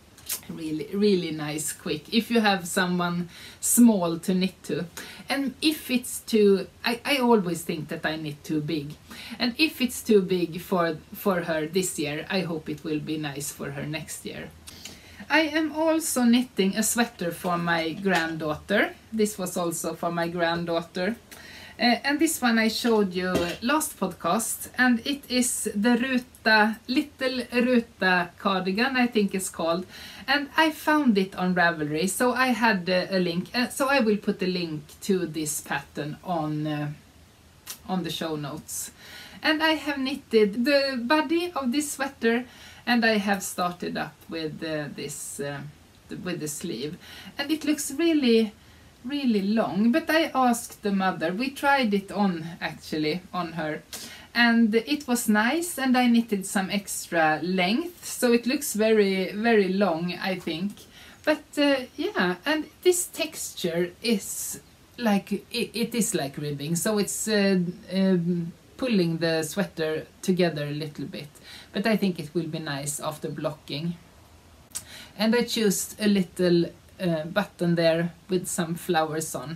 Really really nice, quick, if you have someone small to knit to. And if it's too, I, I always think that I knit too big, and if it's too big for for her this year, I hope it will be nice for her next year. I am also knitting a sweater for my granddaughter. This was also for my granddaughter. Uh, and this one I showed you last podcast, and it is the Ruta, Little Ruta cardigan, I think it's called. And I found it on Ravelry, so I had uh, a link. Uh, so I will put a link to this pattern on, uh, on the show notes. And I have knitted the body of this sweater, and I have started up with uh, this, uh, the, with the sleeve. And it looks really... really long, but I asked the mother, we tried it on actually on her, and it was nice, and I knitted some extra length, so it looks very very long, I think. But uh, yeah, and this texture is like it, it is like ribbing, so it's uh, um, pulling the sweater together a little bit, but I think it will be nice after blocking. And I chose a little Uh, button there with some flowers on.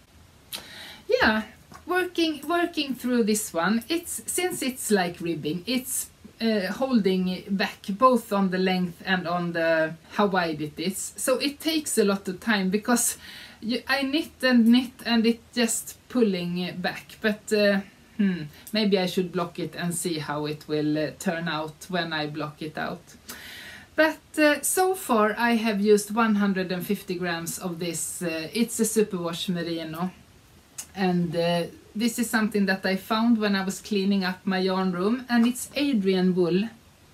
Yeah, working working through this one, it's since it's like ribbing, it's uh, holding back both on the length and on the how wide it is, so it takes a lot of time, because you, I knit and knit and it just pulling back. But uh, hmm, maybe I should block it and see how it will uh, turn out when I block it out. But uh, so far I have used one hundred fifty grams of this. Uh, it's a superwash merino, and uh, this is something that I found when I was cleaning up my yarn room, and it's Adrian wool.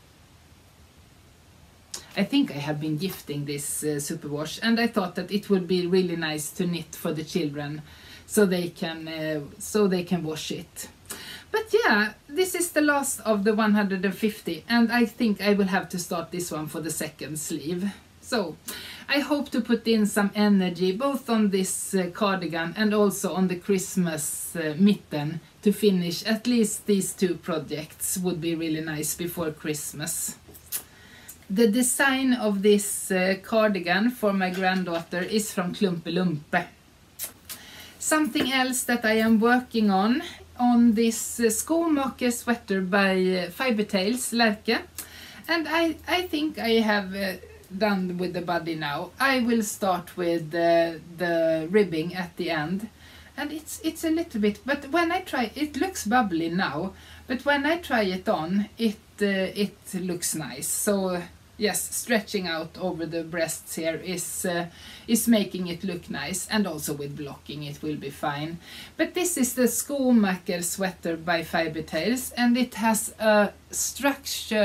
I think I have been gifting this uh, superwash, and I thought that it would be really nice to knit for the children, so they can uh, so they can wash it. But yeah, this is the last of the one hundred fifty, and I think I will have to start this one for the second sleeve. So I hope to put in some energy both on this uh, cardigan and also on the Christmas uh, mitten to finish at least these two projects. Would be really nice before Christmas. The design of this uh, cardigan for my granddaughter is from Klumpelumpe. Something else that I am working on on this uh, Skomaker sweater by uh, Fibertails, Lerke. And I, I think I have uh, done with the body now. I will start with uh, the ribbing at the end. And it's it's a little bit, but when I try, it looks bubbly now, but when I try it on, it, uh, it looks nice. So uh, yes, stretching out over the breasts here is uh, is making it look nice, and also with blocking it will be fine. But this is the Skomaker sweater by Fibertails, and it has a structure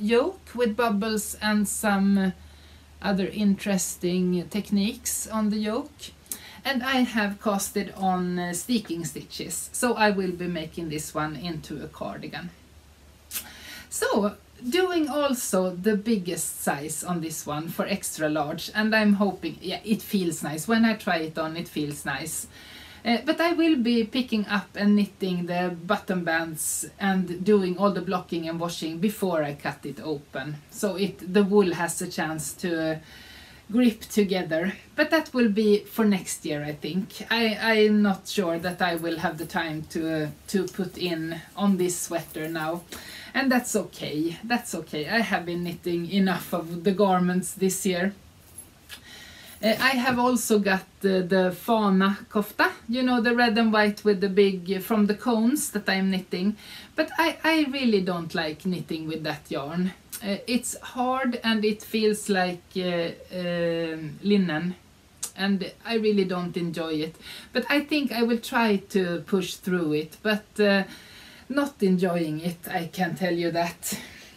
yoke with bubbles and some other interesting techniques on the yoke. And I have casted on uh, sticking stitches, so I will be making this one into a cardigan. So, doing also the biggest size on this one for extra large, and I'm hoping, yeah, it feels nice. When I try it on, it feels nice. Uh, but I will be picking up and knitting the button bands and doing all the blocking and washing before I cut it open. So it the wool has a chance to uh, grip together. But that will be for next year, I think. I, I'm not sure that I will have the time to, uh, to put in on this sweater now. And that's okay, that's okay. I have been knitting enough of the garments this year. Uh, I have also got uh, the Fana kofta, you know, the red and white with the big, uh, from the cones that I'm knitting. But I, I really don't like knitting with that yarn. Uh, it's hard and it feels like uh, uh, linen. And I really don't enjoy it. But I think I will try to push through it. But uh, not enjoying it, I can tell you that.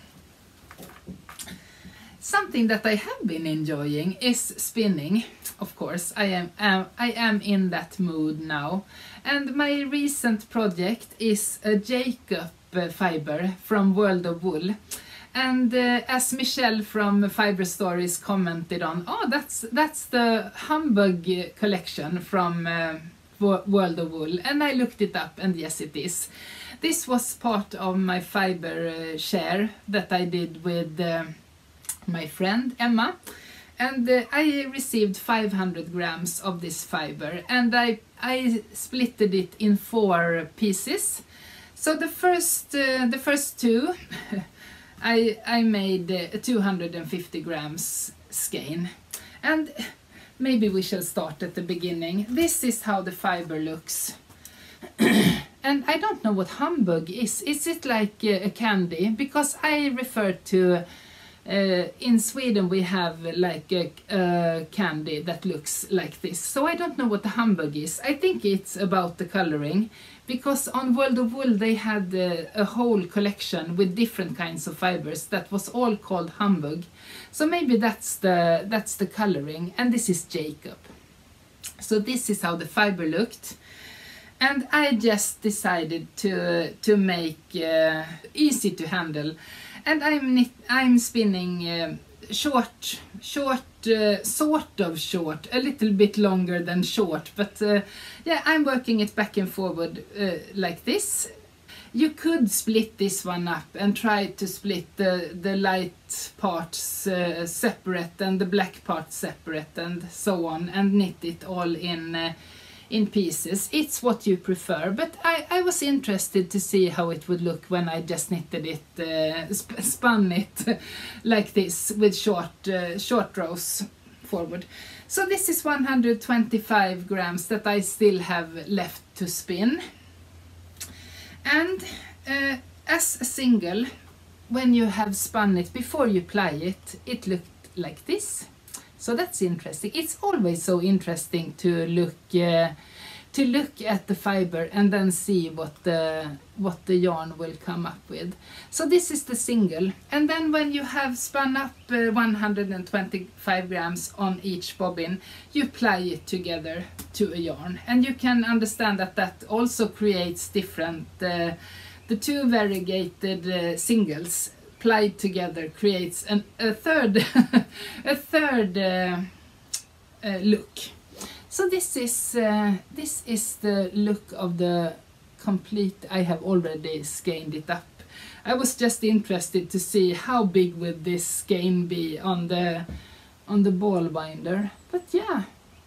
Something that I have been enjoying is spinning. Of course, I am, um, I am in that mood now. And my recent project is a Jacob uh, fiber from World of Wool. And uh, as Michelle from Fiber Stories commented on, oh, that's, that's the Humbug collection from uh, World of Wool. And I looked it up, and yes, it is. This was part of my fiber uh, share that I did with uh, my friend Emma, and uh, I received five hundred grams of this fiber, and I, I splitted it in four pieces. So the first, uh, the first two I, I made uh, two hundred fifty grams skein, and maybe we shall start at the beginning. This is how the fiber looks. And I don't know what humbug is. Is it like uh, a candy? Because I refer to Uh, in Sweden we have like a, a candy that looks like this. So I don't know what the humbug is. I think it's about the coloring, because on World of Wool they had uh, a whole collection with different kinds of fibers that was all called humbug. So maybe that's the that's the coloring, and this is Jacob. So this is how the fiber looked. And I just decided to to make uh, easy to handle. And I'm knit, I'm spinning uh, short, short, uh, sort of short, a little bit longer than short, but uh, yeah, I'm working it back and forward uh, like this. You could split this one up and try to split the, the light parts uh, separate and the black parts separate and so on, and knit it all in uh, in pieces. It's what you prefer, but I, I was interested to see how it would look when I just knitted it, uh, sp spun it like this with short, uh, short rows forward. So this is one hundred twenty-five grams that I still have left to spin. And uh, as a single, when you have spun it, before you ply it, it looked like this. So that's interesting. It's always so interesting to look uh, to look at the fiber and then see what the what the yarn will come up with. So this is the single, and then when you have spun up uh, one hundred twenty-five grams on each bobbin, you ply it together to a yarn, and you can understand that that also creates different. Uh, the two variegated uh, singles plied together creates an, a third a third uh, uh, look. So this is uh, this is the look of the complete. I have already skeined it up. I was just interested to see how big would this skein be on the on the ball binder. But yeah,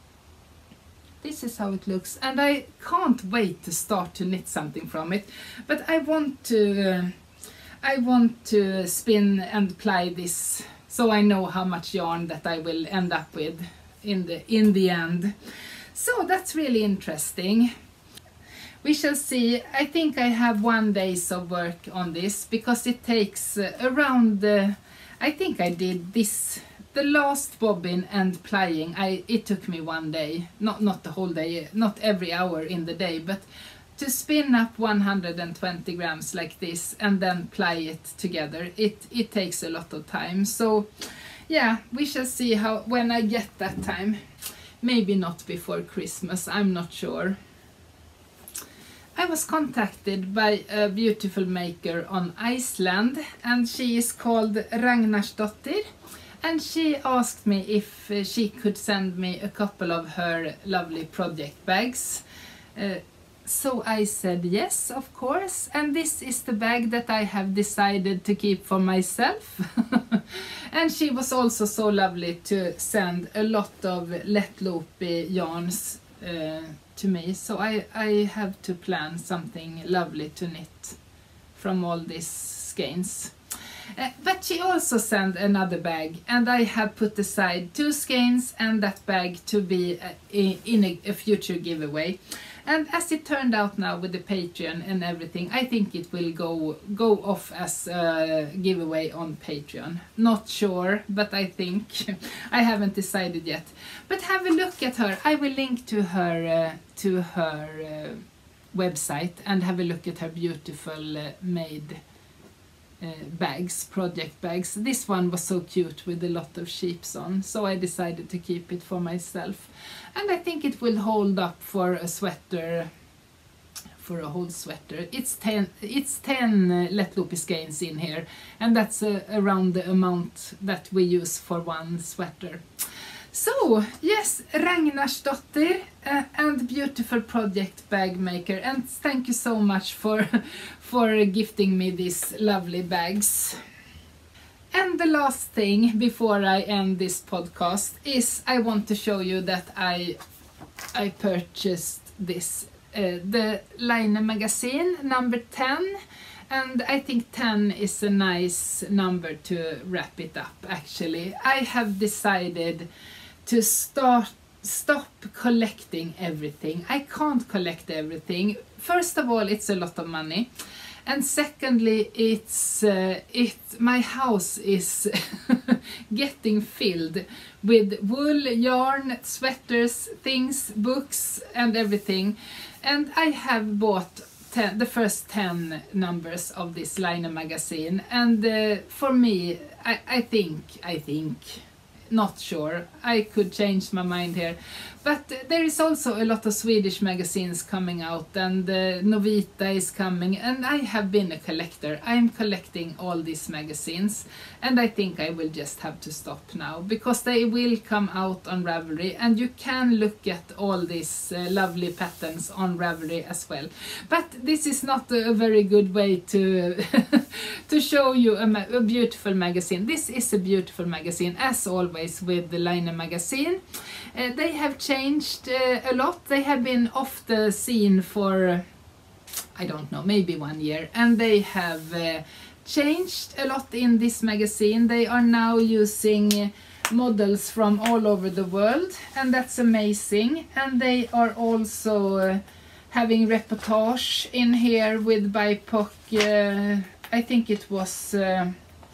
this is how it looks, and I can't wait to start to knit something from it. But I want to. Uh, I want to spin and ply this, so I know how much yarn that I will end up with in the in the end. So that's really interesting. We shall see. I think I have one day's of work on this, because it takes uh, around. Uh, I think I did this the last bobbin and plying. I it took me one day, not not the whole day, not every hour in the day, but to spin up one hundred twenty grams like this and then ply it together, it, it takes a lot of time. So yeah, we shall see how when I get that time. Maybe not before Christmas, I'm not sure. I was contacted by a beautiful maker on Iceland, and she is called Ragnarsdottir, and she asked me if uh, she could send me a couple of her lovely project bags. Uh, so I said yes, of course, and this is the bag that I have decided to keep for myself. And she was also so lovely to send a lot of Lättloopy yarns uh, to me, so I, I have to plan something lovely to knit from all these skeins. Uh, but she also sent another bag, and I have put aside two skeins and that bag to be uh, in a, a future giveaway. And as it turned out now with the Patreon and everything, I think it will go go off as a giveaway on Patreon. Not sure, but I think. I haven't decided yet. But have a look at her. I will link to her uh, to her uh, website and have a look at her beautiful uh, made uh, bags, project bags. This one was so cute with a lot of sheeps on, so I decided to keep it for myself. And I think it will hold up for a sweater, for a whole sweater. It's ten, it's ten uh, Lättloopy skeins in here, and that's uh, around the amount that we use for one sweater. So, yes, Ragnarsdottir uh, and beautiful project bag maker, and thank you so much for, for gifting me these lovely bags. And the last thing before I end this podcast is I want to show you that I I purchased this, uh, the Line magazine number ten, and I think ten is a nice number to wrap it up actually. I have decided to start stop collecting everything. I can't collect everything. First of all, it's a lot of money. And secondly, it's uh, it my house is getting filled with wool, yarn, sweaters, things, books and everything. And I have bought ten, the first ten numbers of this Line magazine. And uh, for me, I, I think, I think, not sure, I could change my mind here. But uh, there is also a lot of Swedish magazines coming out, and uh, Novita is coming, and I have been a collector. I'm collecting all these magazines, and I think I will just have to stop now, because they will come out on Ravelry, and you can look at all these uh, lovely patterns on Ravelry as well. But this is not a very good way to to show you a, ma a beautiful magazine. This is a beautiful magazine, as always with the Line magazine. Uh, they have changed uh, a lot. They have been off the scene for, uh, I don't know, maybe one year. And they have uh, changed a lot in this magazine. They are now using uh, models from all over the world. And that's amazing. And they are also uh, having reportage in here with B I P O C. Uh, I think it was uh,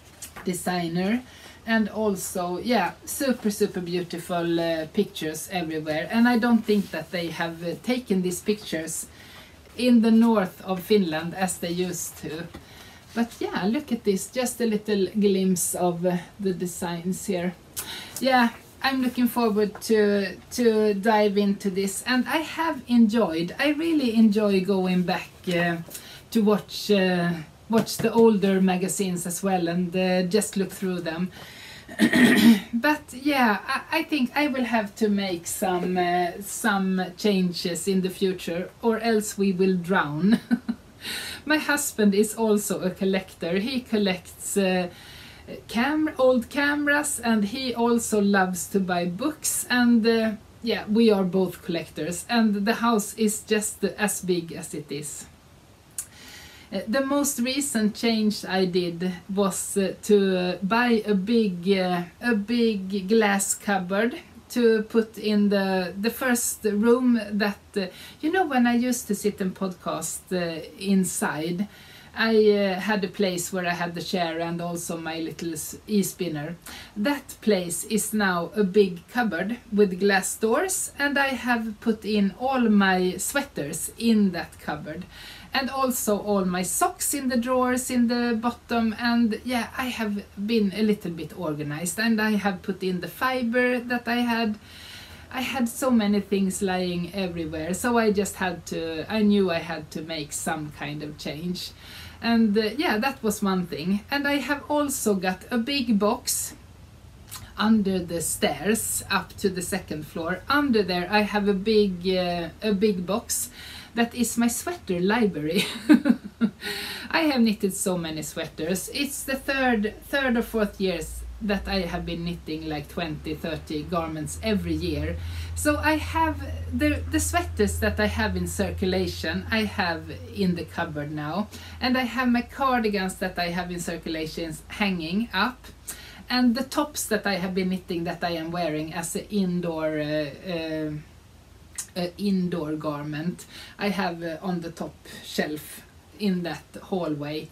designer. And also, yeah, super, super beautiful uh, pictures everywhere. And I don't think that they have uh, taken these pictures in the north of Finland as they used to. But yeah, look at this, just a little glimpse of uh, the designs here. Yeah, I'm looking forward to, to dive into this. And I have enjoyed, I really enjoy going back uh, to watch... Uh, watch the older magazines as well, and uh, just look through them. But yeah, I, I think I will have to make some uh, some changes in the future, or else we will drown. My husband is also a collector. He collects uh, cam old cameras, and he also loves to buy books, and uh, yeah, we are both collectors, and the house is just as big as it is. The most recent change I did was uh, to uh, buy a big, uh, a big glass cupboard to put in the the first room that uh, you know, when I used to sit and podcast uh, inside. I uh, had a place where I had the chair and also my little e-spinner. That place is now a big cupboard with glass doors, and I have put in all my sweaters in that cupboard. And also all my socks in the drawers in the bottom, and yeah, I have been a little bit organized, and I have put in the fiber that I had. I had so many things lying everywhere, so I just had to, I knew I had to make some kind of change. And uh, yeah, that was one thing. And I have also got a big box under the stairs up to the second floor. Under there I have a big, uh, a big box that is my sweater library. I have knitted so many sweaters. It's the third, third or fourth years that I have been knitting like twenty, thirty garments every year. So I have the, the sweaters that I have in circulation, I have in the cupboard now. And I have my cardigans that I have in circulation hanging up. And the tops that I have been knitting that I am wearing as an indoor, uh, uh, uh, indoor garment, I have uh, on the top shelf in that hallway.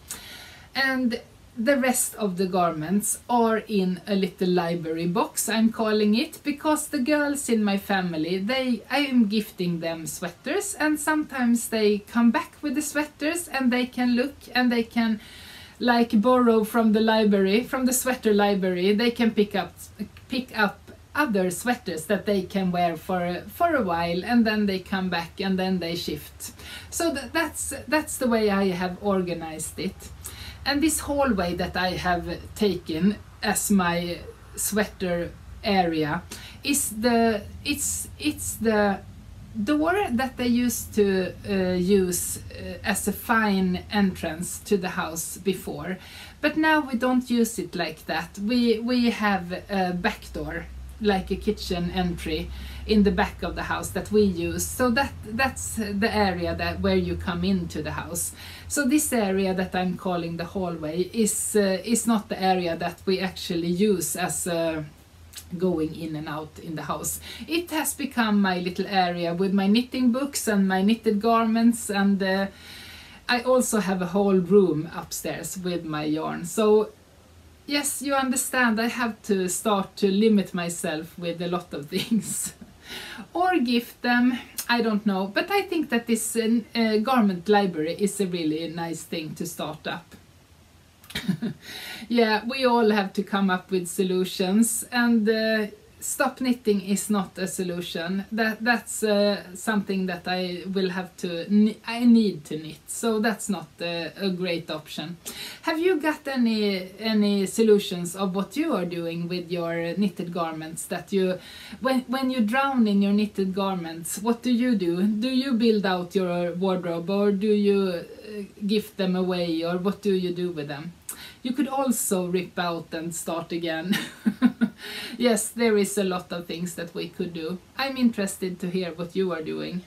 And the rest of the garments are in a little library box, I'm calling it, because the girls in my family, they, I am gifting them sweaters, and sometimes they come back with the sweaters and they can look and they can like borrow from the library, from the sweater library. They can pick up pick up other sweaters that they can wear for for a while, and then they come back and then they shift. So th that's that's the way I have organized it. And this hallway that I have taken as my sweater area is the it's it's the door that they used to uh, use uh, as a fine entrance to the house before, but now we don't use it like that. We we have a back door, like a kitchen entry in the back of the house that we use. So that that's the area that where you come into the house. So this area that I'm calling the hallway is uh, is not the area that we actually use as a going in and out in the house. It has become my little area with my knitting books and my knitted garments, and uh, I also have a whole room upstairs with my yarn. So yes, you understand, I have to start to limit myself with a lot of things. Or gift them, I don't know, but I think that this uh, uh, garment library is a really nice thing to start up. Yeah, we all have to come up with solutions, and uh, stop knitting is not a solution. That that's uh, something that I will have to I need to knit, so that's not uh, a great option. Have you got any any solutions of what you are doing with your knitted garments? That you when when you drown in your knitted garments, what do you do? Do you build out your wardrobe, or do you uh, gift them away, or what do you do with them? You could also rip out and start again. Yes, there is a lot of things that we could do. I'm interested to hear what you are doing.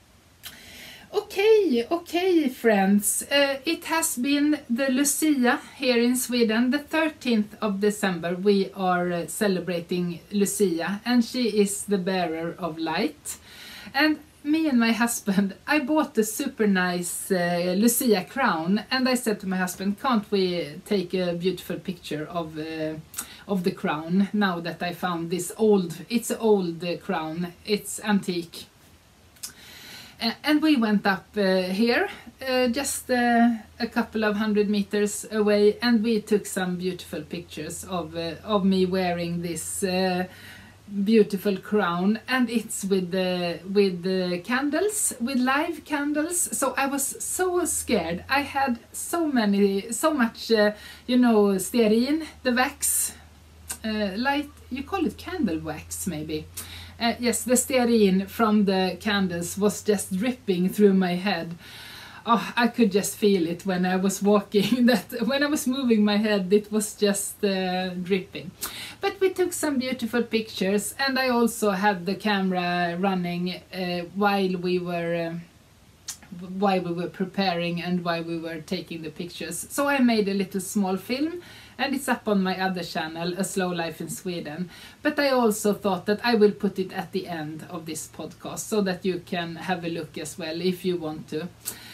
Okay, okay, friends. Uh, it has been the Lucia here in Sweden. The thirteenth of December we are uh, celebrating Lucia, and she is the bearer of light. And me and my husband, I bought a super nice uh, Lucia crown, and I said to my husband, can't we take a beautiful picture of uh, of the crown now that I found this old, it's an old uh, crown, it's antique. Uh, and we went up uh, here, uh, just uh, a couple of hundred meters away, and we took some beautiful pictures of, uh, of me wearing this uh, beautiful crown, and it's with the with the candles, with live candles. So I was so scared. I had so many so much uh, you know, stearin, the wax, uh, light, you call it candle wax maybe. Uh, yes, the stearin from the candles was just dripping through my head. Oh, I could just feel it when I was walking, that when I was moving my head, it was just uh, dripping. But we took some beautiful pictures, and I also had the camera running uh, while we were uh, while we were preparing and while we were taking the pictures. So I made a little small film, and it's up on my other channel, A Slow Life in Sweden. But I also thought that I will put it at the end of this podcast so that you can have a look as well if you want to.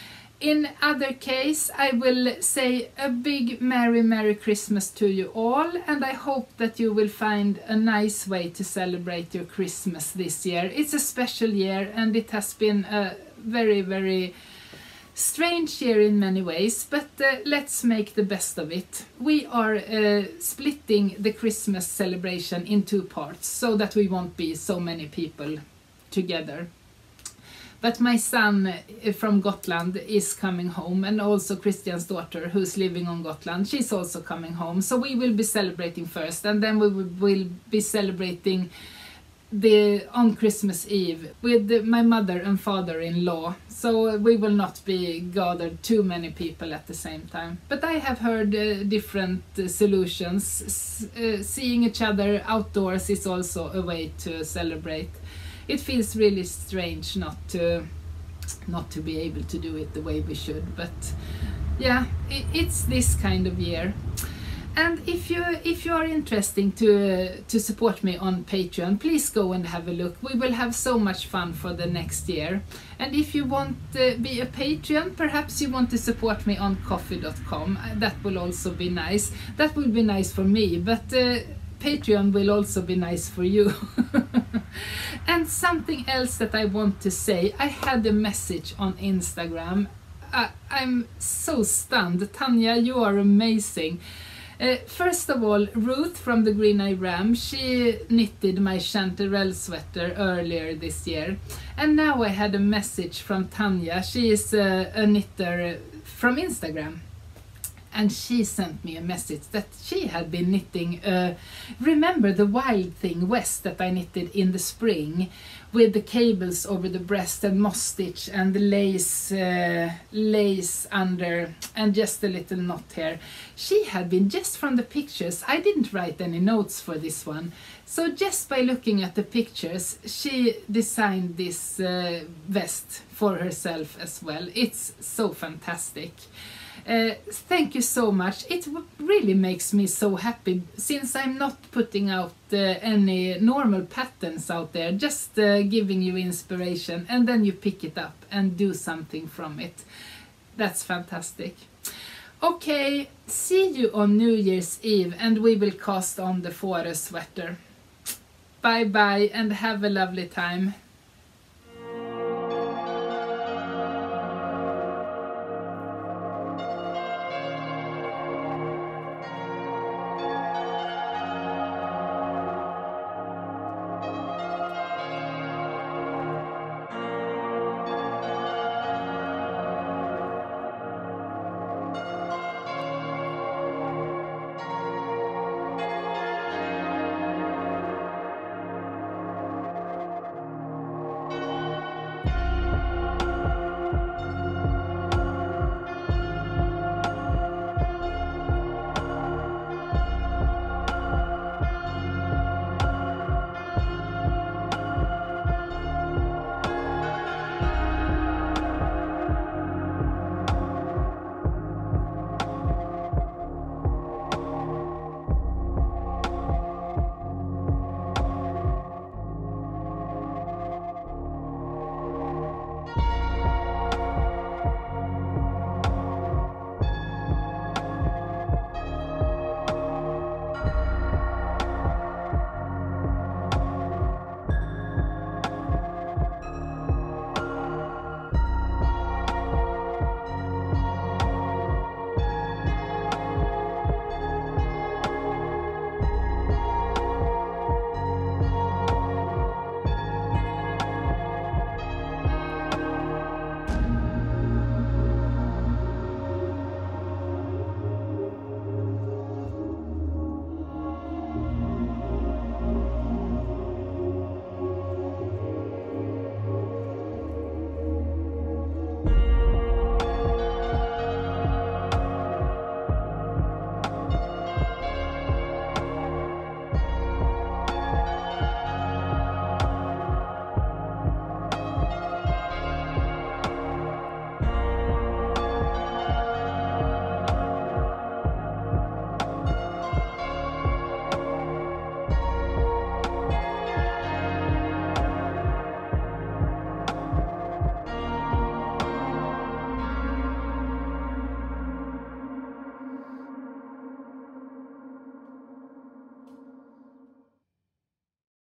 In other case, I will say a big Merry Merry Christmas to you all, and I hope that you will find a nice way to celebrate your Christmas this year. It's a special year, and it has been a very, very strange year in many ways, but uh, let's make the best of it. We are uh, splitting the Christmas celebration in two parts so that we won't be so many people together. But my son from Gotland is coming home, and also Christian's daughter, who's living on Gotland, she's also coming home. So we will be celebrating first, and then we will be celebrating the on Christmas Eve with my mother and father-in-law. So we will not be gathered too many people at the same time. But I have heard uh, different uh, solutions. S uh, seeing each other outdoors is also a way to celebrate. It feels really strange not to not to be able to do it the way we should, but yeah, it, it's this kind of year. And if you if you are interested to uh, to support me on Patreon, please go and have a look. We will have so much fun for the next year. And if you want to be a Patreon, perhaps you want to support me on Ko-fi dot com. That will also be nice. That will be nice for me, but uh, Patreon will also be nice for you. And something else that I want to say, I had a message on Instagram. Uh, I'm so stunned. Tanya, you are amazing. Uh, first of all, Ruth from the Green Eye Ram, she knitted my chanterelle sweater earlier this year. And now I had a message from Tanya. She is a, a knitter from Instagram. And she sent me a message that she had been knitting, uh, remember the Wild Thing West that I knitted in the spring, with the cables over the breast and moss stitch and the lace, uh, lace under and just a little knot here. She had been, just from the pictures, I didn't write any notes for this one, so just by looking at the pictures, she designed this uh, vest for herself as well. It's so fantastic. Uh, thank you so much. It really makes me so happy, since I'm not putting out uh, any normal patterns out there, just uh, giving you inspiration, and then you pick it up and do something from it. That's fantastic. Okay, see you on New Year's Eve, and we will cast on the Fåre sweater. Bye bye and have a lovely time.